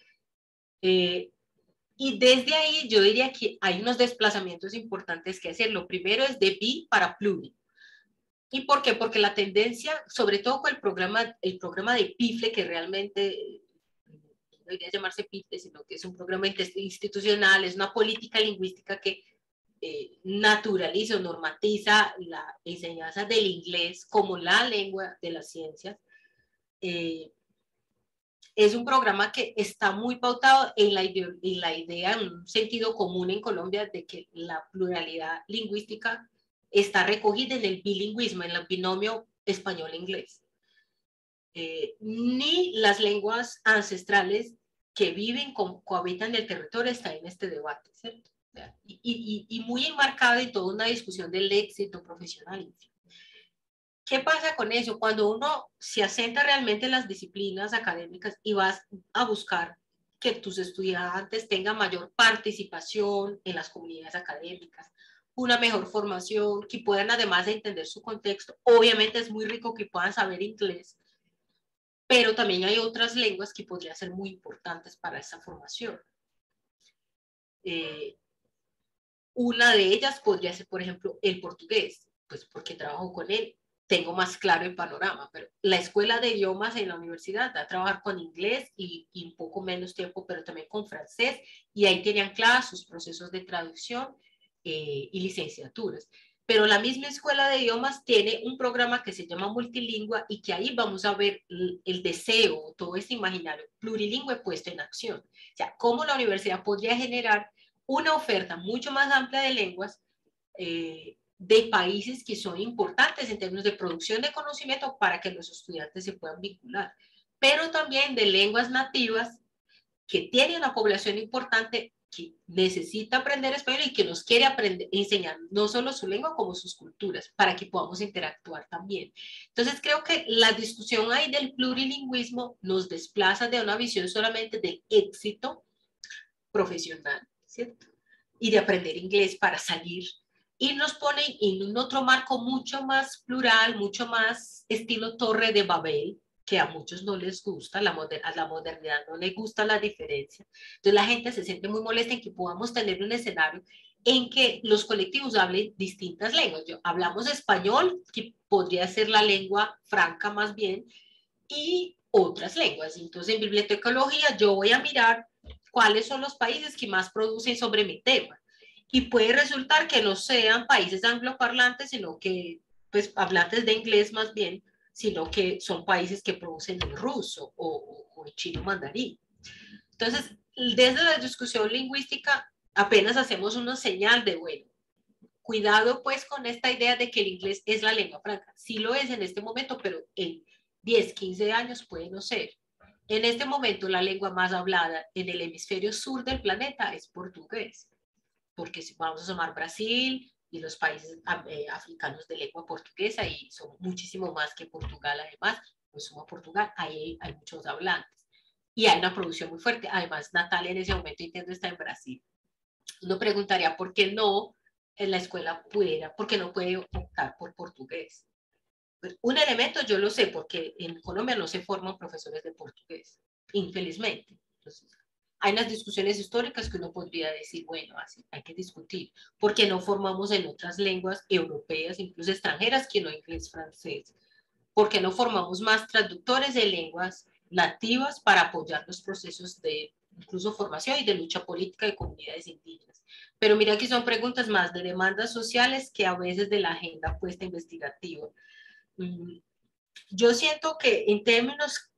Speaker 2: Y desde ahí yo diría que hay unos desplazamientos importantes que hacer. Lo primero es de bi para pluri. ¿Y por qué? Porque la tendencia, sobre todo con el programa de PIFLE, que realmente no debería llamarse PIFLE, sino que es un programa institucional, es una política lingüística que naturaliza o normatiza la enseñanza del inglés como la lengua de las ciencias. Es un programa que está muy pautado en la idea, en un sentido común en Colombia, de que la pluralidad lingüística está recogida en el bilingüismo, en el binomio español-inglés. Ni las lenguas ancestrales que viven, cohabitan el territorio están en este debate, ¿cierto? Y muy enmarcado en toda una discusión del éxito profesional. ¿Qué pasa con eso? Cuando uno se asenta realmente en las disciplinas académicas y vas a buscar que tus estudiantes tengan mayor participación en las comunidades académicas, una mejor formación, que puedan además de entender su contexto, obviamente es muy rico que puedan saber inglés, pero también hay otras lenguas que podrían ser muy importantes para esa formación. Una de ellas podría ser, por ejemplo, el portugués, pues porque trabajo con él, tengo más claro el panorama, pero la escuela de idiomas en la universidad da a trabajar con inglés y un poco menos tiempo, pero también con francés, y ahí tenían claros sus procesos de traducción y licenciaturas. Pero la misma escuela de idiomas tiene un programa que se llama Multilingua y que ahí vamos a ver el deseo, todo ese imaginario plurilingüe puesto en acción. O sea, cómo la universidad podría generar una oferta mucho más amplia de lenguas de países que son importantes en términos de producción de conocimiento para que los estudiantes se puedan vincular, pero también de lenguas nativas que tienen una población importante que necesita aprender español y que nos quiere aprender, enseñar no solo su lengua como sus culturas, para que podamos interactuar también. Entonces creo que la discusión ahí del plurilingüismo nos desplaza de una visión solamente del éxito profesional, ¿cierto? Y de aprender inglés para salir y nos pone en un otro marco mucho más plural, mucho más estilo Torre de Babel, que a muchos no les gusta, a la modernidad no le gusta la diferencia. Entonces la gente se siente muy molesta en que podamos tener un escenario en que los colectivos hablen distintas lenguas. Hablamos español, que podría ser la lengua franca más bien, y otras lenguas. Entonces en bibliotecología yo voy a mirar cuáles son los países que más producen sobre mi tema. Y puede resultar que no sean países angloparlantes, sino que, pues, hablantes de inglés más bien, sino que son países que producen en ruso o en chino mandarín. Entonces, desde la discusión lingüística, apenas hacemos una señal de, bueno, cuidado pues con esta idea de que el inglés es la lengua franca. Sí lo es en este momento, pero en 10, 15 años puede no ser. En este momento la lengua más hablada en el hemisferio sur del planeta es portugués, porque si vamos a sumar Brasil y los países africanos de lengua portuguesa, y son muchísimo más que Portugal además, pues suma Portugal, ahí hay muchos hablantes. Y hay una producción muy fuerte. Además, Natalia en ese momento entiendo está en Brasil. Uno preguntaría por qué no en la escuela pudiera, por qué no puede optar por portugués. Un elemento yo lo sé, porque en Colombia no se forman profesores de portugués, infelizmente. Entonces, hay unas discusiones históricas que uno podría decir, bueno, así hay que discutir, porque no formamos en otras lenguas europeas, incluso extranjeras, que no inglés, francés, porque no formamos más traductores de lenguas nativas para apoyar los procesos de incluso formación y de lucha política de comunidades indígenas. Pero mira que son preguntas más de demandas sociales que a veces de la agenda puesta investigativa. Yo siento que en términos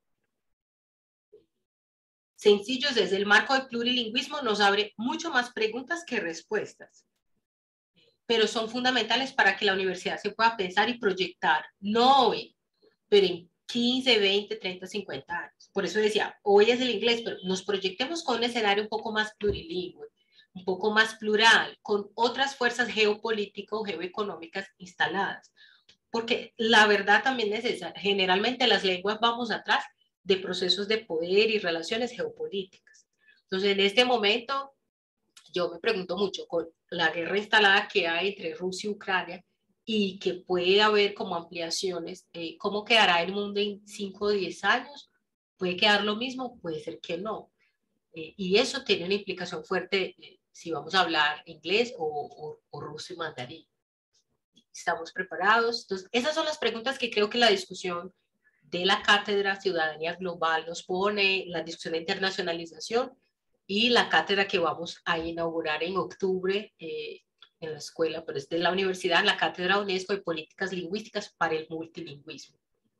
Speaker 2: sencillos, desde el marco del plurilingüismo nos abre mucho más preguntas que respuestas, pero son fundamentales para que la universidad se pueda pensar y proyectar, no hoy, pero en 15, 20, 30, 50 años. Por eso decía, hoy es el inglés, pero nos proyectemos con un escenario un poco más plurilingüe, un poco más plural, con otras fuerzas geopolíticas o geoeconómicas instaladas. Porque la verdad también es esa, generalmente las lenguas vamos atrás de procesos de poder y relaciones geopolíticas. Entonces, en este momento, yo me pregunto mucho con la guerra instalada que hay entre Rusia y Ucrania y que puede haber como ampliaciones, ¿cómo quedará el mundo en 5 o 10 años? ¿Puede quedar lo mismo? Puede ser que no. Y eso tiene una implicación fuerte si vamos a hablar inglés o ruso y mandarín. ¿Estamos preparados? Entonces, esas son las preguntas que creo que la discusión de la cátedra Ciudadanía Global nos pone, la discusión de internacionalización y la cátedra que vamos a inaugurar en octubre en la escuela, pero es de la universidad, la cátedra UNESCO de Políticas Lingüísticas para el Multilingüismo.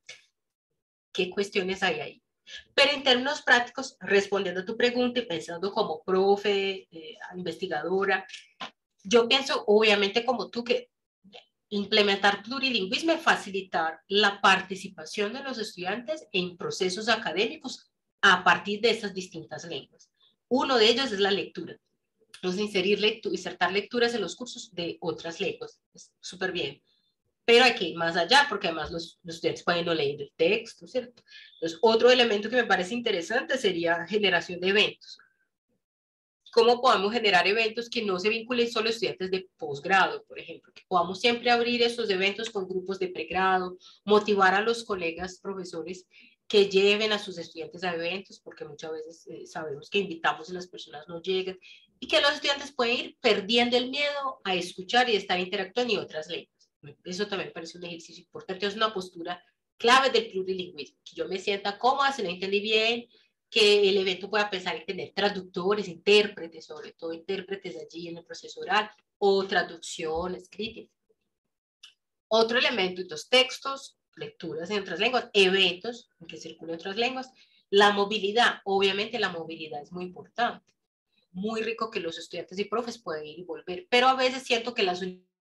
Speaker 2: ¿Qué cuestiones hay ahí? Pero en términos prácticos, respondiendo a tu pregunta y pensando como profe, investigadora, yo pienso, obviamente como tú, que implementar plurilingüismo es facilitar la participación de los estudiantes en procesos académicos a partir de estas distintas lenguas. Uno de ellos es la lectura. Entonces, insertar lecturas en los cursos de otras lenguas. Es súper bien. Pero hay que ir más allá, porque además los estudiantes pueden no leer el texto, ¿cierto? Entonces, otro elemento que me parece interesante sería generación de eventos. ¿Cómo podemos generar eventos que no se vinculen solo a estudiantes de posgrado, por ejemplo? Que podamos siempre abrir esos eventos con grupos de pregrado, motivar a los colegas profesores que lleven a sus estudiantes a eventos, porque muchas veces sabemos que invitamos y las personas no llegan, y que los estudiantes pueden ir perdiendo el miedo a escuchar y estar interactuando en otras lenguas. Eso también parece un ejercicio importante, es una postura clave del plurilingüismo, que yo me sienta cómoda, si no entendí bien, que el evento pueda pensar en tener traductores, intérpretes, sobre todo intérpretes allí en el proceso oral, o traducción escrita. Otro elemento, los textos, lecturas en otras lenguas, eventos en que circulan otras lenguas, la movilidad, obviamente la movilidad es muy importante, muy rico que los estudiantes y profes pueden ir y volver, pero a veces siento que las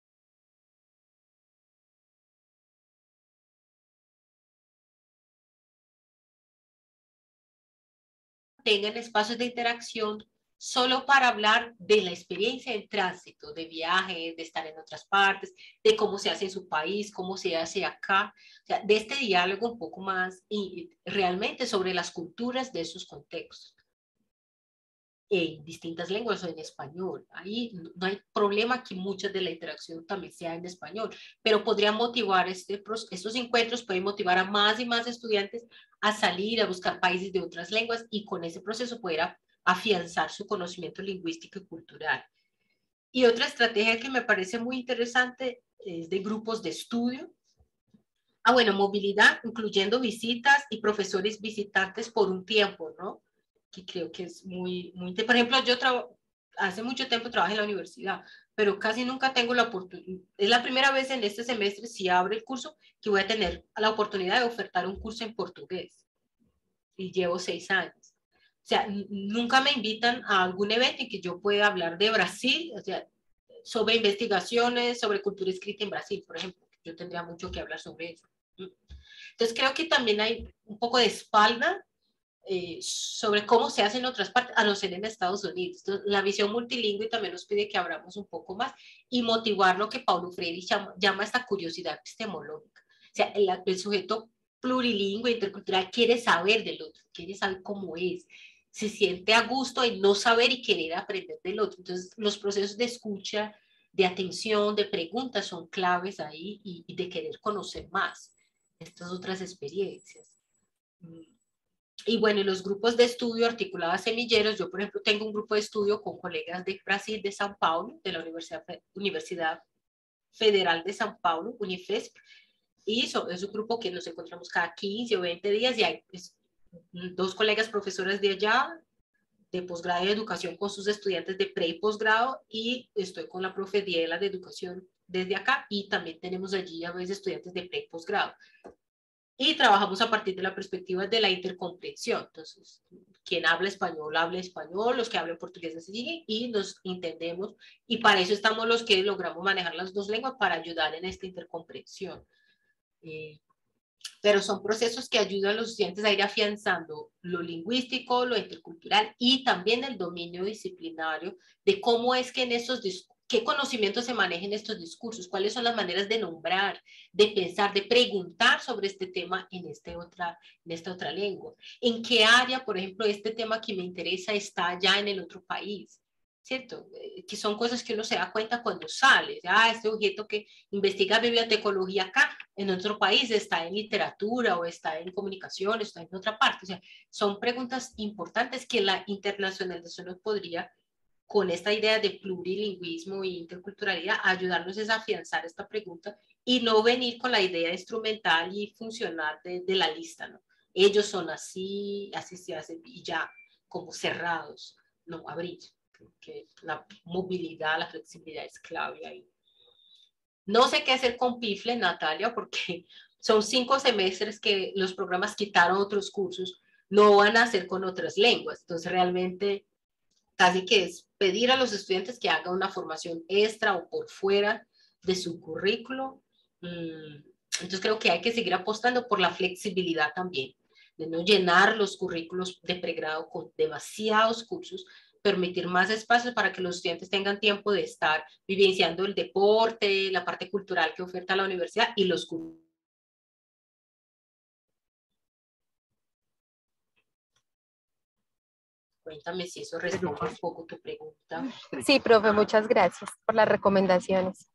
Speaker 2: tengan espacios de interacción solo para hablar de la experiencia en tránsito, de viajes, de estar en otras partes, de cómo se hace en su país, cómo se hace acá, o sea, de este diálogo un poco más y realmente sobre las culturas de esos contextos en distintas lenguas o en español. Ahí no hay problema que mucha de la interacción también sea en español, pero podría motivar estos encuentros, pueden motivar a más y más estudiantes a salir, a buscar países de otras lenguas y con ese proceso poder afianzar su conocimiento lingüístico y cultural. Y otra estrategia que me parece muy interesante es de grupos de estudio. Bueno, movilidad, incluyendo visitas y profesores visitantes por un tiempo, ¿no? Que creo que es muy por ejemplo, yo hace mucho tiempo trabajo en la universidad, pero casi nunca tengo la oportunidad, es la primera vez en este semestre, si abre el curso, que voy a tener la oportunidad de ofertar un curso en portugués, y llevo 6 años. O sea, nunca me invitan a algún evento en que yo pueda hablar de Brasil, o sea, sobre investigaciones, sobre cultura escrita en Brasil, por ejemplo. Yo tendría mucho que hablar sobre eso. Entonces creo que también hay un poco de espalda sobre cómo se hace en otras partes, a no ser en Estados Unidos. Entonces, la visión multilingüe también nos pide que abramos un poco más y motivar lo que Paulo Freire llama esta curiosidad epistemológica. O sea, el sujeto plurilingüe, intercultural, quiere saber del otro, quiere saber cómo es, se siente a gusto en no saber y querer aprender del otro. Entonces, los procesos de escucha, de atención, de preguntas son claves ahí y de querer conocer más estas otras experiencias. Y bueno, los grupos de estudio articulados a semilleros, yo por ejemplo tengo un grupo de estudio con colegas de Brasil, de São Paulo, de la Universidad Federal de São Paulo, Unifesp, y es un grupo que nos encontramos cada 15 o 20 días y hay pues, 2 colegas profesoras de allá, de posgrado de educación con sus estudiantes de pre y posgrado, y estoy con la profe Diela de educación desde acá, y también tenemos allí a veces estudiantes de pre y posgrado. Y trabajamos a partir de la perspectiva de la intercomprensión. Entonces, quien habla español, los que hablan portugués se siguen y nos entendemos. Y para eso estamos los que logramos manejar las dos lenguas para ayudar en esta intercomprensión. Pero son procesos que ayudan a los estudiantes a ir afianzando lo lingüístico, lo intercultural y también el dominio disciplinario de cómo es que en estos qué conocimientos se manejan en estos discursos, cuáles son las maneras de nombrar, de pensar, de preguntar sobre este tema en esta otra lengua. ¿En qué área, por ejemplo, este tema que me interesa está ya en el otro país? ¿Cierto? Que son cosas que uno se da cuenta cuando sale. Este objeto que investiga bibliotecología acá, en otro país está en literatura o está en comunicaciones, está en otra parte. O sea, son preguntas importantes que la internacionalización nos podría, con esta idea de plurilingüismo e interculturalidad, ayudarnos a afianzar esta pregunta y no venir con la idea instrumental y funcional de la lista, ¿no? Ellos son así, así se hace y ya, como cerrados, no abrir. Que la movilidad, la flexibilidad es clave ahí. No sé qué hacer con PIFLE, Natalia, porque son 5 semestres que los programas quitaron otros cursos, no van a hacer con otras lenguas. Entonces, realmente, casi que es pedir a los estudiantes que hagan una formación extra o por fuera de su currículo. Entonces, creo que hay que seguir apostando por la flexibilidad también, de no llenar los currículos de pregrado con demasiados cursos, permitir más espacios para que los estudiantes tengan tiempo de estar vivenciando el deporte, la parte cultural que oferta la universidad y los cursos. Cuéntame si eso responde un poco tu pregunta.
Speaker 1: Sí, profe, muchas gracias por las recomendaciones.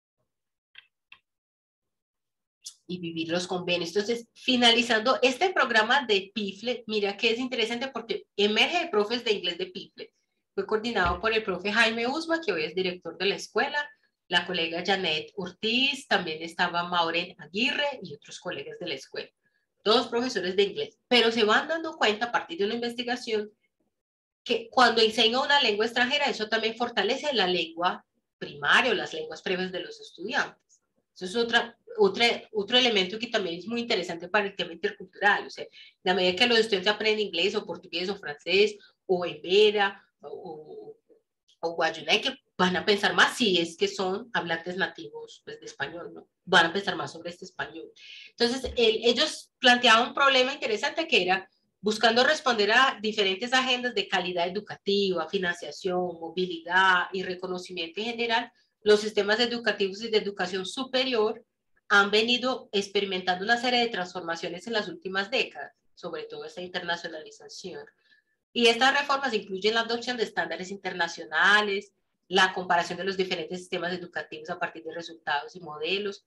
Speaker 2: Y vivir los convenios. Entonces, finalizando este programa de PIFLE, mira que es interesante porque emerge de profes de inglés de PIFLE, Fue coordinado por el profe Jaime Usma, que hoy es director de la escuela, la colega Janet Ortiz, también estaba Maureen Aguirre y otros colegas de la escuela, todos profesores de inglés, pero se van dando cuenta a partir de una investigación que cuando enseña una lengua extranjera, eso también fortalece la lengua primaria o las lenguas previas de los estudiantes. Eso es otro elemento que también es muy interesante para el tema intercultural. O sea, la medida que los estudiantes aprenden inglés o portugués o francés o embera o guayuneque, van a pensar más si es que son hablantes nativos pues, de español, ¿no? Van a pensar más sobre este español. Entonces, ellos planteaban un problema interesante que era buscando responder a diferentes agendas de calidad educativa, financiación, movilidad y reconocimiento en general. Los sistemas educativos y de educación superior han venido experimentando una serie de transformaciones en las últimas décadas, sobre todo esta internacionalización. Y estas reformas incluyen la adopción de estándares internacionales, la comparación de los diferentes sistemas educativos a partir de resultados y modelos.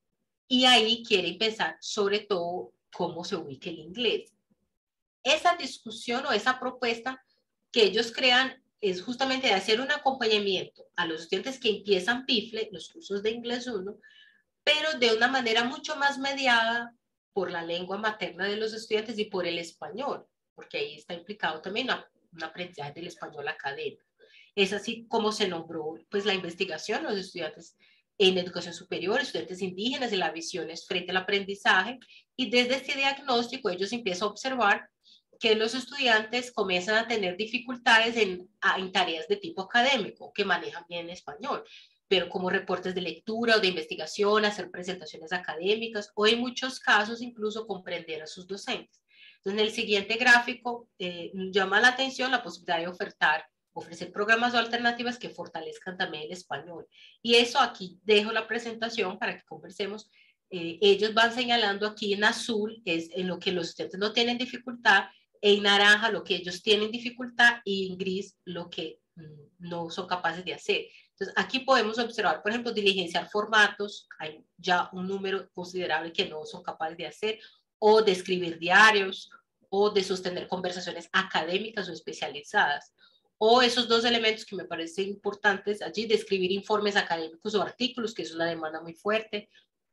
Speaker 2: Y ahí quieren pensar sobre todo cómo se ubica el inglés. Esa discusión o esa propuesta que ellos crean es justamente de hacer un acompañamiento a los estudiantes que empiezan PIFLE, los cursos de inglés 1, pero de una manera mucho más mediada por la lengua materna de los estudiantes y por el español, porque ahí está implicado también un aprendizaje del español académico. Es así como se nombró pues, la investigación, los estudiantes en educación superior, estudiantes indígenas y las visiones frente al aprendizaje, y desde este diagnóstico ellos empiezan a observar que los estudiantes comienzan a tener dificultades en tareas de tipo académico, que manejan bien español, pero como reportes de lectura o de investigación, hacer presentaciones académicas o en muchos casos incluso comprender a sus docentes. Entonces, en el siguiente gráfico llama la atención la posibilidad de ofrecer programas o alternativas que fortalezcan también el español. Y eso aquí dejo la presentación para que conversemos. Ellos van señalando aquí en azul es en lo que los estudiantes no tienen dificultad, en naranja lo que ellos tienen dificultad y en gris lo que no son capaces de hacer. Entonces, aquí podemos observar, por ejemplo, diligenciar formatos, hay ya un número considerable que no son capaces de hacer, o de escribir diarios, o de sostener conversaciones académicas o especializadas, o esos dos elementos que me parecen importantes allí, de escribir informes académicos o artículos, que es una demanda muy fuerte,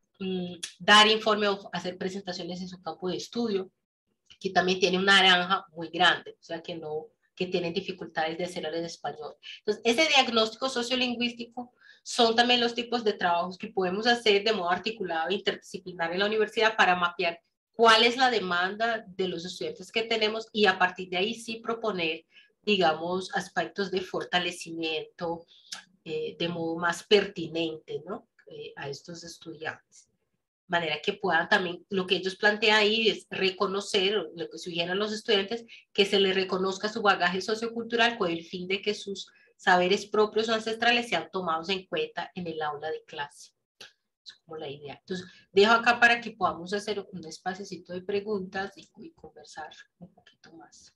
Speaker 2: dar informe o hacer presentaciones en su campo de estudio, que también tiene una naranja muy grande, o sea que tienen dificultades de hacerlo en español. Entonces, ese diagnóstico sociolingüístico son también los tipos de trabajos que podemos hacer de modo articulado e interdisciplinar en la universidad para mapear cuál es la demanda de los estudiantes que tenemos y a partir de ahí sí proponer, digamos, aspectos de fortalecimiento de modo más pertinente, ¿no? A estos estudiantes manera que puedan también, lo que ellos plantean ahí es reconocer, lo que sugieren los estudiantes, que se les reconozca su bagaje sociocultural con el fin de que sus saberes propios o ancestrales sean tomados en cuenta en el aula de clase. Es como la idea. Entonces, dejo acá para que podamos hacer un espacecito de preguntas y conversar un poquito más.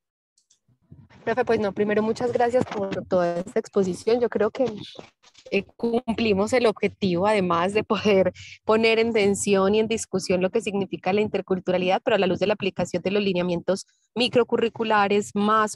Speaker 1: Profe, pues no, primero muchas gracias por toda esta exposición. Yo creo que cumplimos el objetivo, además de poder poner en tensión y en discusión lo que significa la interculturalidad, pero a la luz de la aplicación de los lineamientos microcurriculares,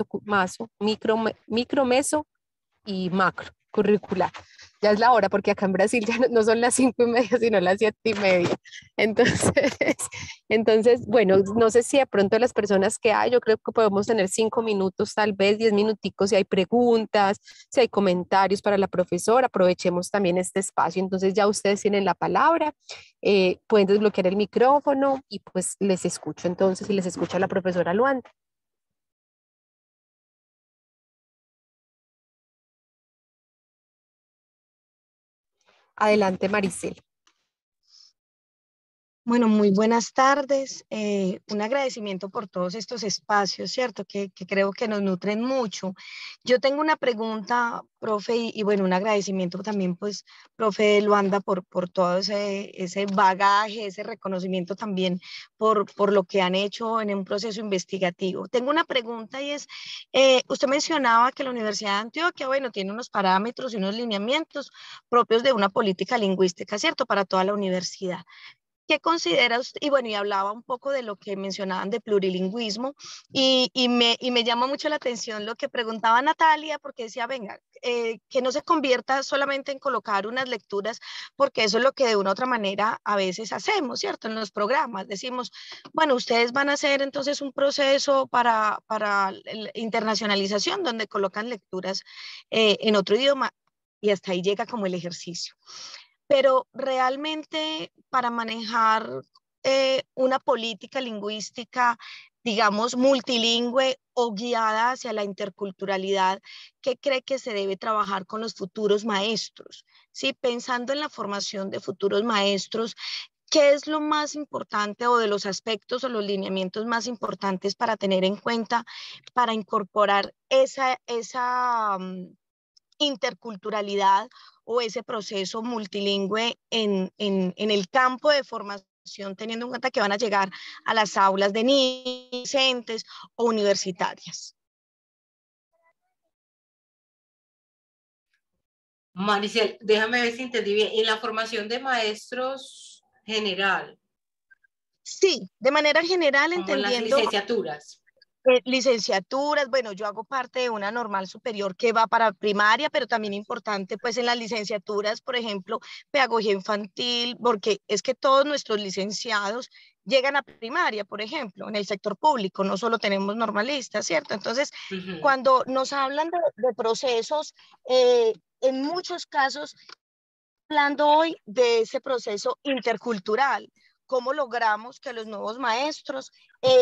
Speaker 1: micro, meso y macro curricular. Ya es la hora, porque acá en Brasil ya no son las 5:30, sino las 7:30. Entonces, bueno, no sé si de pronto las personas que hay, yo creo que podemos tener 5 minutos, tal vez 10 minuticos, si hay preguntas, si hay comentarios para la profesora, aprovechemos también este espacio. Entonces ya ustedes tienen la palabra, pueden desbloquear el micrófono y pues les escucho. Entonces, si les escucha la profesora Luanda. Adelante, Maricel.
Speaker 3: Bueno, muy buenas tardes. Un agradecimiento por todos estos espacios, ¿cierto? Que creo que nos nutren mucho. Yo tengo una pregunta, profe, y bueno, un agradecimiento también, pues, profe Luanda, por todo ese bagaje, ese reconocimiento también por lo que han hecho en un proceso investigativo. Tengo una pregunta y es, usted mencionaba que la Universidad de Antioquia, bueno, tiene unos parámetros y unos lineamientos propios de una política lingüística, ¿cierto? Para toda la universidad. ¿Qué considera usted? Y bueno, y hablaba un poco de lo que mencionaban de plurilingüismo y me llama mucho la atención lo que preguntaba Natalia, porque decía, venga, que no se convierta solamente en colocar unas lecturas, porque eso es lo que de una u otra manera a veces hacemos, ¿cierto? En los programas decimos, bueno, ustedes van a hacer entonces un proceso para la internacionalización donde colocan lecturas en otro idioma y hasta ahí llega como el ejercicio. Pero realmente para manejar una política lingüística, digamos, multilingüe o guiada hacia la interculturalidad, ¿qué cree que se debe trabajar con los futuros maestros? Sí, pensando en la formación de futuros maestros, ¿qué es lo más importante o de los aspectos o los lineamientos más importantes para tener en cuenta para incorporar esa interculturalidad o ese proceso multilingüe en el campo de formación, teniendo en cuenta que van a llegar a las aulas de niños, docentes o universitarias?
Speaker 2: Maricel, déjame ver si entendí bien. En la formación de maestros general,
Speaker 3: Sí, de manera general,
Speaker 2: como en las
Speaker 3: entendiendo
Speaker 2: licenciaturas.
Speaker 3: licenciaturas, bueno, yo hago parte de una normal superior que va para primaria, pero también importante pues en las licenciaturas, por ejemplo, pedagogía infantil, porque es que todos nuestros licenciados llegan a primaria, por ejemplo, en el sector público, no solo tenemos normalistas, ¿cierto? Entonces, cuando nos hablan de procesos, en muchos casos, hablando hoy de ese proceso intercultural, cómo logramos que los nuevos maestros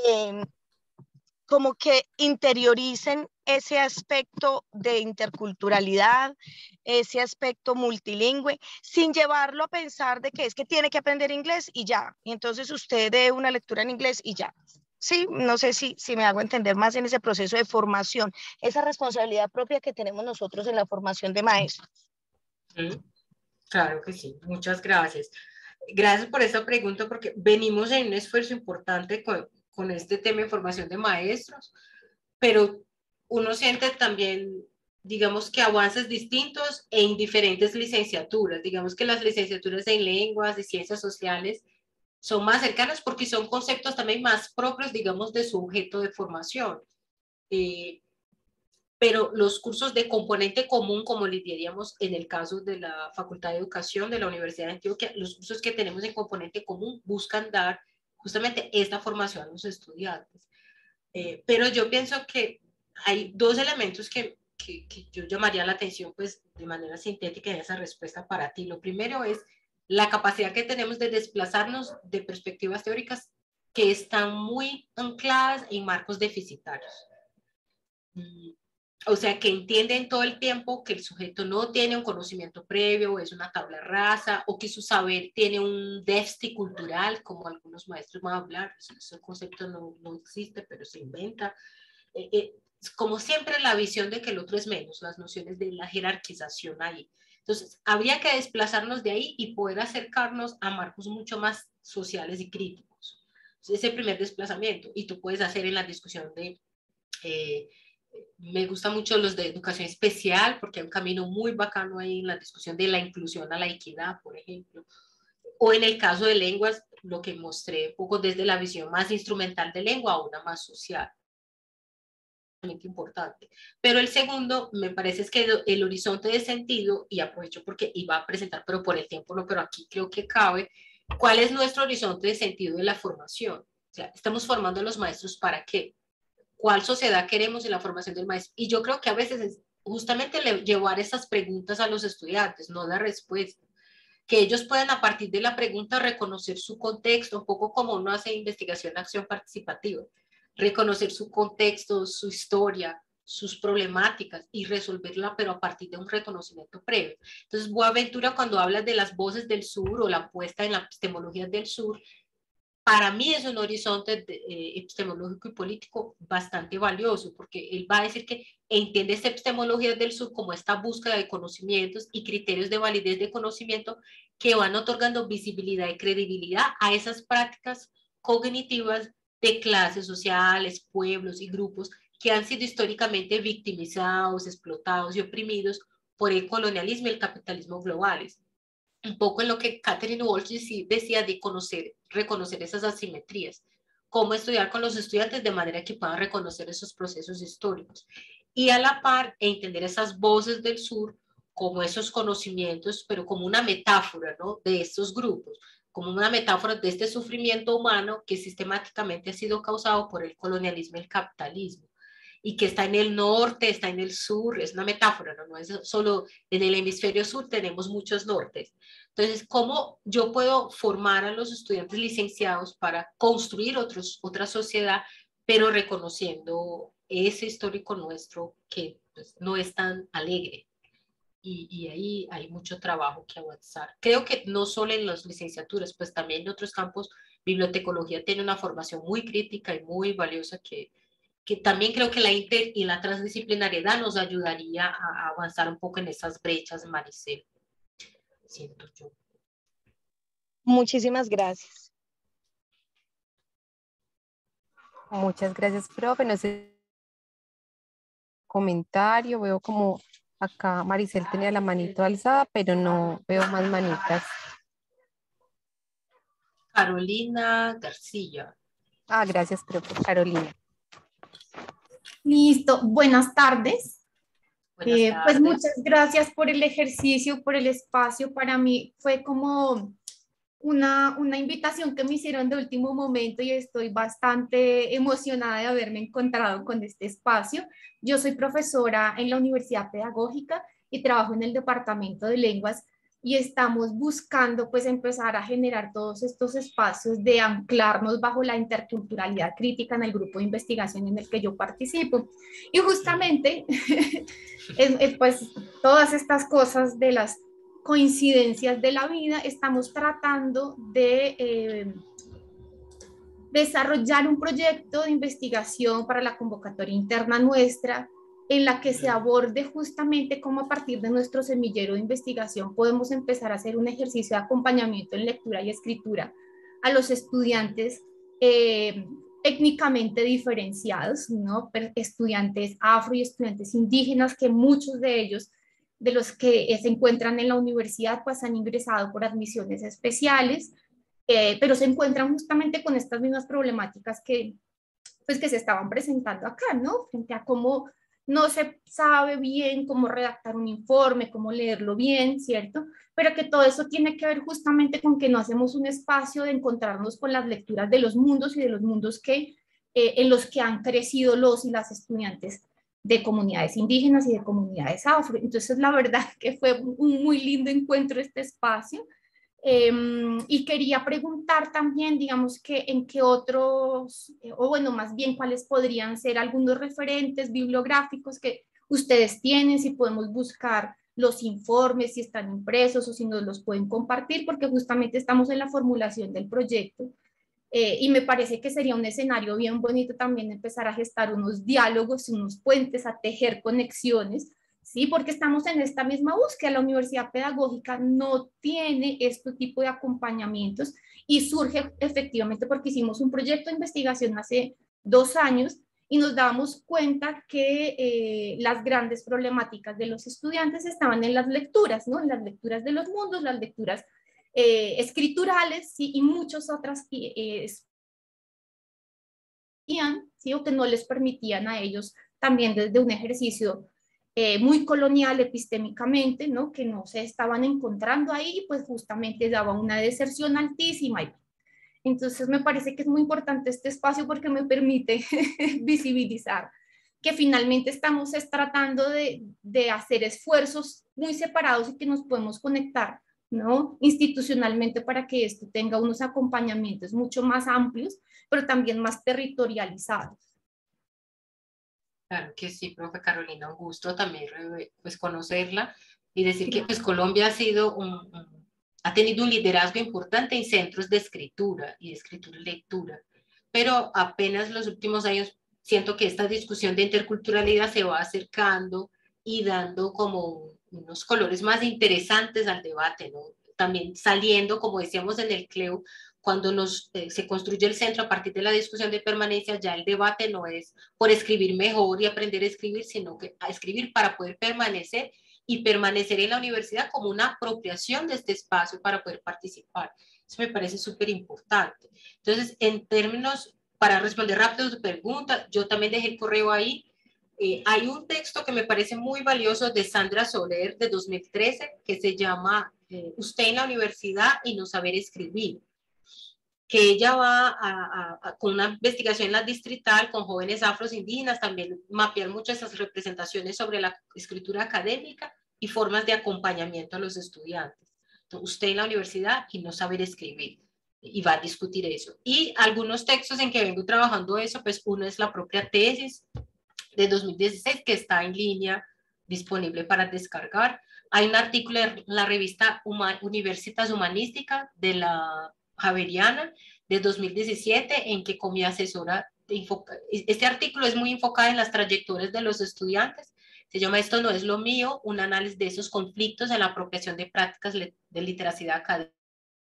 Speaker 3: como que interioricen ese aspecto de interculturalidad, ese aspecto multilingüe, sin llevarlo a pensar de que es que tiene que aprender inglés y ya, y entonces usted dé una lectura en inglés y ya. Sí, no sé si me hago entender más en ese proceso de formación, esa responsabilidad propia que tenemos nosotros en la formación de maestros.
Speaker 2: Claro que sí, muchas gracias. Gracias por esta pregunta porque venimos en un esfuerzo importante con este tema de formación de maestros, pero uno siente también, digamos que avances distintos en diferentes licenciaturas. Digamos que las licenciaturas en lenguas y ciencias sociales son más cercanas porque son conceptos también más propios, digamos, de su objeto de formación. Eh, pero los cursos de componente común, como les diríamos en el caso de la Facultad de Educación de la Universidad de Antioquia, los cursos que tenemos en componente común buscan dar justamente esta formación a los estudiantes. Pero yo pienso que hay dos elementos que yo llamaría la atención pues de manera sintética en esa respuesta para ti. Lo primero es la capacidad que tenemos de desplazarnos de perspectivas teóricas que están muy ancladas en marcos deficitarios. O sea, que entienden todo el tiempo que el sujeto no tiene un conocimiento previo, es una tabla rasa, o que su saber tiene un déficit cultural, como algunos maestros van a hablar. Ese concepto no existe, pero se inventa. Como siempre, la visión de que el otro es menos, las nociones de la jerarquización ahí. Entonces, habría que desplazarnos de ahí y poder acercarnos a marcos mucho más sociales y críticos. Entonces, ese primer desplazamiento, y tú puedes hacer en la discusión de... me gusta mucho los de educación especial porque hay un camino muy bacano ahí en la discusión de la inclusión a la equidad, por ejemplo. O en el caso de lenguas, lo que mostré un poco desde la visión más instrumental de lengua a una más social. Importante. Pero el segundo, me parece es que el horizonte de sentido, y aprovecho porque iba a presentar, pero por el tiempo no, pero aquí creo que cabe, ¿cuál es nuestro horizonte de sentido de la formación? O sea, estamos formando a los maestros ¿para qué? ¿Cuál sociedad queremos en la formación del maestro? Y yo creo que a veces es justamente llevar esas preguntas a los estudiantes, no dar respuesta. Que ellos puedan a partir de la pregunta reconocer su contexto, un poco como uno hace investigación, acción participativa, reconocer su contexto, su historia, sus problemáticas y resolverla, pero a partir de un reconocimiento previo. Entonces, Boaventura, cuando habla de las voces del sur o la apuesta en la epistemología del sur, para mí es un horizonte epistemológico y político bastante valioso, porque él va a decir que entiende esta epistemología del sur como esta búsqueda de conocimientos y criterios de validez de conocimiento que van otorgando visibilidad y credibilidad a esas prácticas cognitivas de clases sociales, pueblos y grupos que han sido históricamente victimizados, explotados y oprimidos por el colonialismo y el capitalismo globales. Un poco en lo que Catherine Walsh decía de conocer reconocer esas asimetrías, cómo estudiar con los estudiantes de manera que puedan reconocer esos procesos históricos y a la par entender esas voces del sur como esos conocimientos, pero como una metáfora, ¿no?, de estos grupos, como una metáfora de este sufrimiento humano que sistemáticamente ha sido causado por el colonialismo y el capitalismo, y que está en el norte, está en el sur, es una metáfora, ¿no? No es solo en el hemisferio sur, tenemos muchos nortes. Entonces, ¿cómo yo puedo formar a los estudiantes licenciados para construir otra sociedad, pero reconociendo ese histórico nuestro que pues, no es tan alegre? Y ahí hay mucho trabajo que avanzar. Creo que no solo en las licenciaturas, pues también en otros campos, bibliotecología tiene una formación muy crítica y muy valiosa que también creo que la inter y la transdisciplinariedad nos ayudaría a avanzar un poco en esas brechas, Maricel, siento yo.
Speaker 3: Muchísimas gracias.
Speaker 4: Muchas gracias, profe. No sé, comentario, veo como acá Maricel tenía la manito alzada, pero no veo más manitas.
Speaker 2: Carolina García.
Speaker 4: Ah, gracias, profe. Carolina.
Speaker 5: Listo, buenas tardes.
Speaker 2: Buenas tardes.
Speaker 5: Pues muchas gracias por el ejercicio, por el espacio. Para mí fue como una invitación que me hicieron de último momento y estoy bastante emocionada de haberme encontrado con este espacio. Yo soy profesora en la Universidad Pedagógica y trabajo en el Departamento de Lenguas y estamos buscando pues empezar a generar todos estos espacios de anclarnos bajo la interculturalidad crítica en el grupo de investigación en el que yo participo. Y justamente pues todas estas cosas de las coincidencias de la vida, estamos tratando de desarrollar un proyecto de investigación para la convocatoria interna nuestra, en la que se aborde justamente cómo a partir de nuestro semillero de investigación podemos empezar a hacer un ejercicio de acompañamiento en lectura y escritura a los estudiantes técnicamente diferenciados, ¿no? Estudiantes afro y estudiantes indígenas, que muchos de ellos de los que se encuentran en la universidad, pues han ingresado por admisiones especiales, pero se encuentran justamente con estas mismas problemáticas pues, que se estaban presentando acá, ¿no? Frente a cómo no se sabe bien cómo redactar un informe, cómo leerlo bien, ¿cierto? Pero que todo eso tiene que ver justamente con que no hacemos un espacio de encontrarnos con las lecturas de los mundos y de los mundos en los que han crecido los y las estudiantes de comunidades indígenas y de comunidades afro. Entonces, la verdad que fue un muy lindo encuentro este espacio. Y quería preguntar también, digamos, que en qué otros, o bueno, más bien cuáles podrían ser algunos referentes bibliográficos que ustedes tienen, si podemos buscar los informes, si están impresos o si nos los pueden compartir, porque justamente estamos en la formulación del proyecto. Y me parece que sería un escenario bien bonito también empezar a gestar unos diálogos, unos puentes, a tejer conexiones, ¿sí? Porque estamos en esta misma búsqueda. La Universidad Pedagógica no tiene este tipo de acompañamientos y surge efectivamente porque hicimos un proyecto de investigación hace 2 años y nos dábamos cuenta que las grandes problemáticas de los estudiantes estaban en las lecturas, ¿no? En las lecturas de los mundos, las lecturas escriturales, ¿sí? Y muchas otras ¿sí? O que no les permitían a ellos también desde un ejercicio muy colonial epistémicamente, ¿no? Que no se estaban encontrando ahí, pues justamente daba una deserción altísima. Entonces me parece que es muy importante este espacio porque me permite visibilizar que finalmente estamos tratando de hacer esfuerzos muy separados y que nos podemos conectar, ¿no? Institucionalmente, para que esto tenga unos acompañamientos mucho más amplios, pero también más territorializados.
Speaker 2: Claro que sí, profe Carolina, un gusto también pues conocerla y decir que pues Colombia ha sido ha tenido un liderazgo importante en centros de escritura y de escritura y lectura, pero apenas los últimos años siento que esta discusión de interculturalidad se va acercando y dando como unos colores más interesantes al debate, ¿no? También saliendo, como decíamos en el CLEU, cuando se construye el centro a partir de la discusión de permanencia, ya el debate no es por escribir mejor y aprender a escribir, sino que a escribir para poder permanecer y permanecer en la universidad como una apropiación de este espacio para poder participar. Eso me parece súper importante. Entonces, en términos, para responder rápido a tu pregunta, yo también dejé el correo ahí. Hay un texto que me parece muy valioso de Sandra Soler de 2013 que se llama Usted en la universidad y no saber escribir, que ella va con una investigación en la distrital con jóvenes afroindígenas, también mapear muchas de esas representaciones sobre la escritura académica y formas de acompañamiento a los estudiantes. Entonces, usted en la universidad y no saber escribir, y va a discutir eso. Y algunos textos en que vengo trabajando eso, pues uno es la propia tesis de 2016 que está en línea, disponible para descargar. Hay un artículo en la revista Universitas Humanística de la Javeriana de 2017 en que con mi asesora, este artículo es muy enfocado en las trayectorias de los estudiantes, se llama Esto no es lo mío, un análisis de esos conflictos en la apropiación de prácticas de literacidad académica,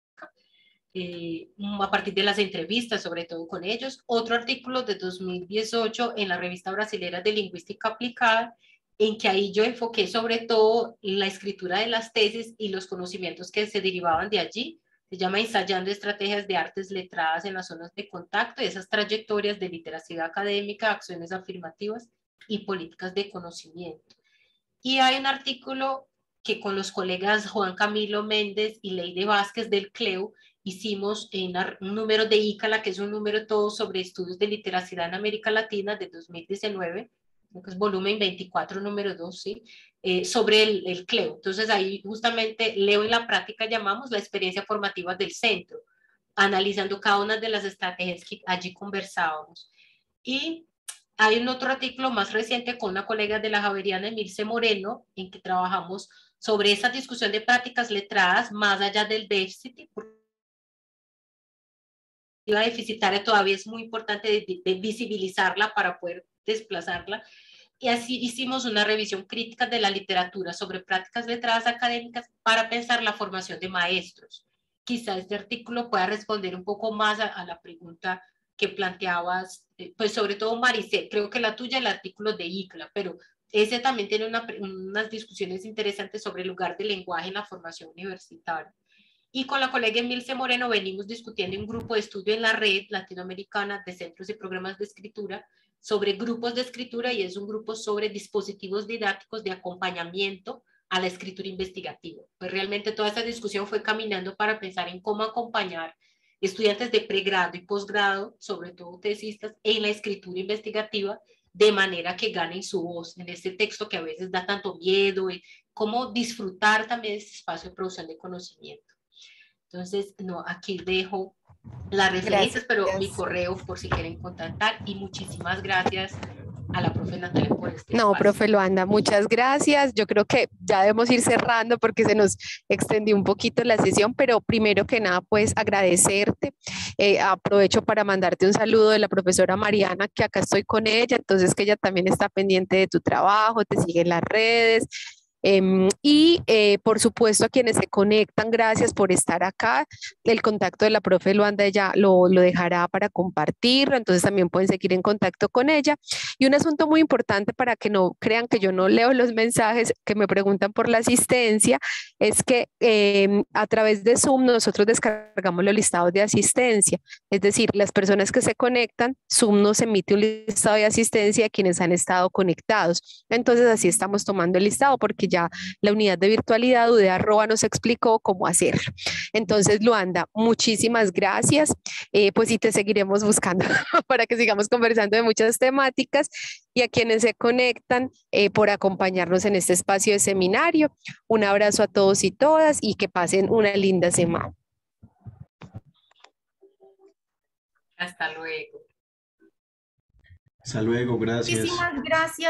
Speaker 2: a partir de las entrevistas, sobre todo con ellos. Otro artículo de 2018 en la revista brasilera de lingüística aplicada, en que ahí yo enfoqué sobre todo la escritura de las tesis y los conocimientos que se derivaban de allí. Se llama Ensayando estrategias de artes letradas en las zonas de contacto, y esas trayectorias de literacidad académica, acciones afirmativas y políticas de conocimiento. Y hay un artículo que con los colegas Juan Camilo Méndez y Leide Vázquez del CLEU hicimos en un número de ICALA, que es un número todo sobre estudios de literacidad en América Latina de 2019, que es volumen 24, número 2, ¿sí? Sobre el CLEU. Entonces ahí justamente leo en la práctica, llamamos la experiencia formativa del centro, analizando cada una de las estrategias que allí conversábamos. Y hay un otro artículo más reciente con una colega de la Javeriana, Emilce Moreno, en que trabajamos sobre esa discusión de prácticas letradas más allá del déficit, porque la deficitaria todavía es muy importante de visibilizarla para poder desplazarla. Y así hicimos una revisión crítica de la literatura sobre prácticas letradas académicas para pensar la formación de maestros. Quizá este artículo pueda responder un poco más a la pregunta que planteabas, pues sobre todo Maricel, creo que la tuya, el artículo de ICLA, pero ese también tiene unas discusiones interesantes sobre el lugar del lenguaje en la formación universitaria. Y con la colega Emilce Moreno venimos discutiendo un grupo de estudio en la red latinoamericana de centros y programas de escritura sobre grupos de escritura, y es un grupo sobre dispositivos didácticos de acompañamiento a la escritura investigativa. Pues realmente toda esta discusión fue caminando para pensar en cómo acompañar estudiantes de pregrado y posgrado, sobre todo tesistas, en la escritura investigativa, de manera que ganen su voz en este texto que a veces da tanto miedo, y cómo disfrutar también de este espacio de producción de conocimiento. Entonces, no, aquí dejo las referencias, pero mi correo por si quieren contactar, y muchísimas gracias a la profe Natalia por este
Speaker 1: No,
Speaker 2: espacio.
Speaker 1: profe Luanda, muchas gracias. Yo creo que ya debemos ir cerrando porque se nos extendió un poquito la sesión, pero primero que nada, pues agradecerte. Aprovecho para mandarte un saludo de la profesora Mariana, que acá estoy con ella, entonces que ella también está pendiente de tu trabajo, te sigue en las redes. Por supuesto a quienes se conectan, gracias por estar acá. El contacto de la profe Luanda ella lo dejará para compartirlo, entonces también pueden seguir en contacto con ella. Y un asunto muy importante para que no crean que yo no leo los mensajes que me preguntan por la asistencia, es que a través de Zoom nosotros descargamos los listados de asistencia, es decir, las personas que se conectan, Zoom nos emite un listado de asistencia de quienes han estado conectados. Entonces así estamos tomando el listado porque ya la unidad de virtualidad UDEA @ nos explicó cómo hacerlo. Entonces, Luanda, muchísimas gracias. Pues sí, te seguiremos buscando para que sigamos conversando de muchas temáticas, y a quienes se conectan por acompañarnos en este espacio de seminario. Un abrazo a todos y todas y que pasen una linda semana.
Speaker 2: Hasta luego.
Speaker 6: Hasta luego, gracias.
Speaker 5: Muchísimas gracias.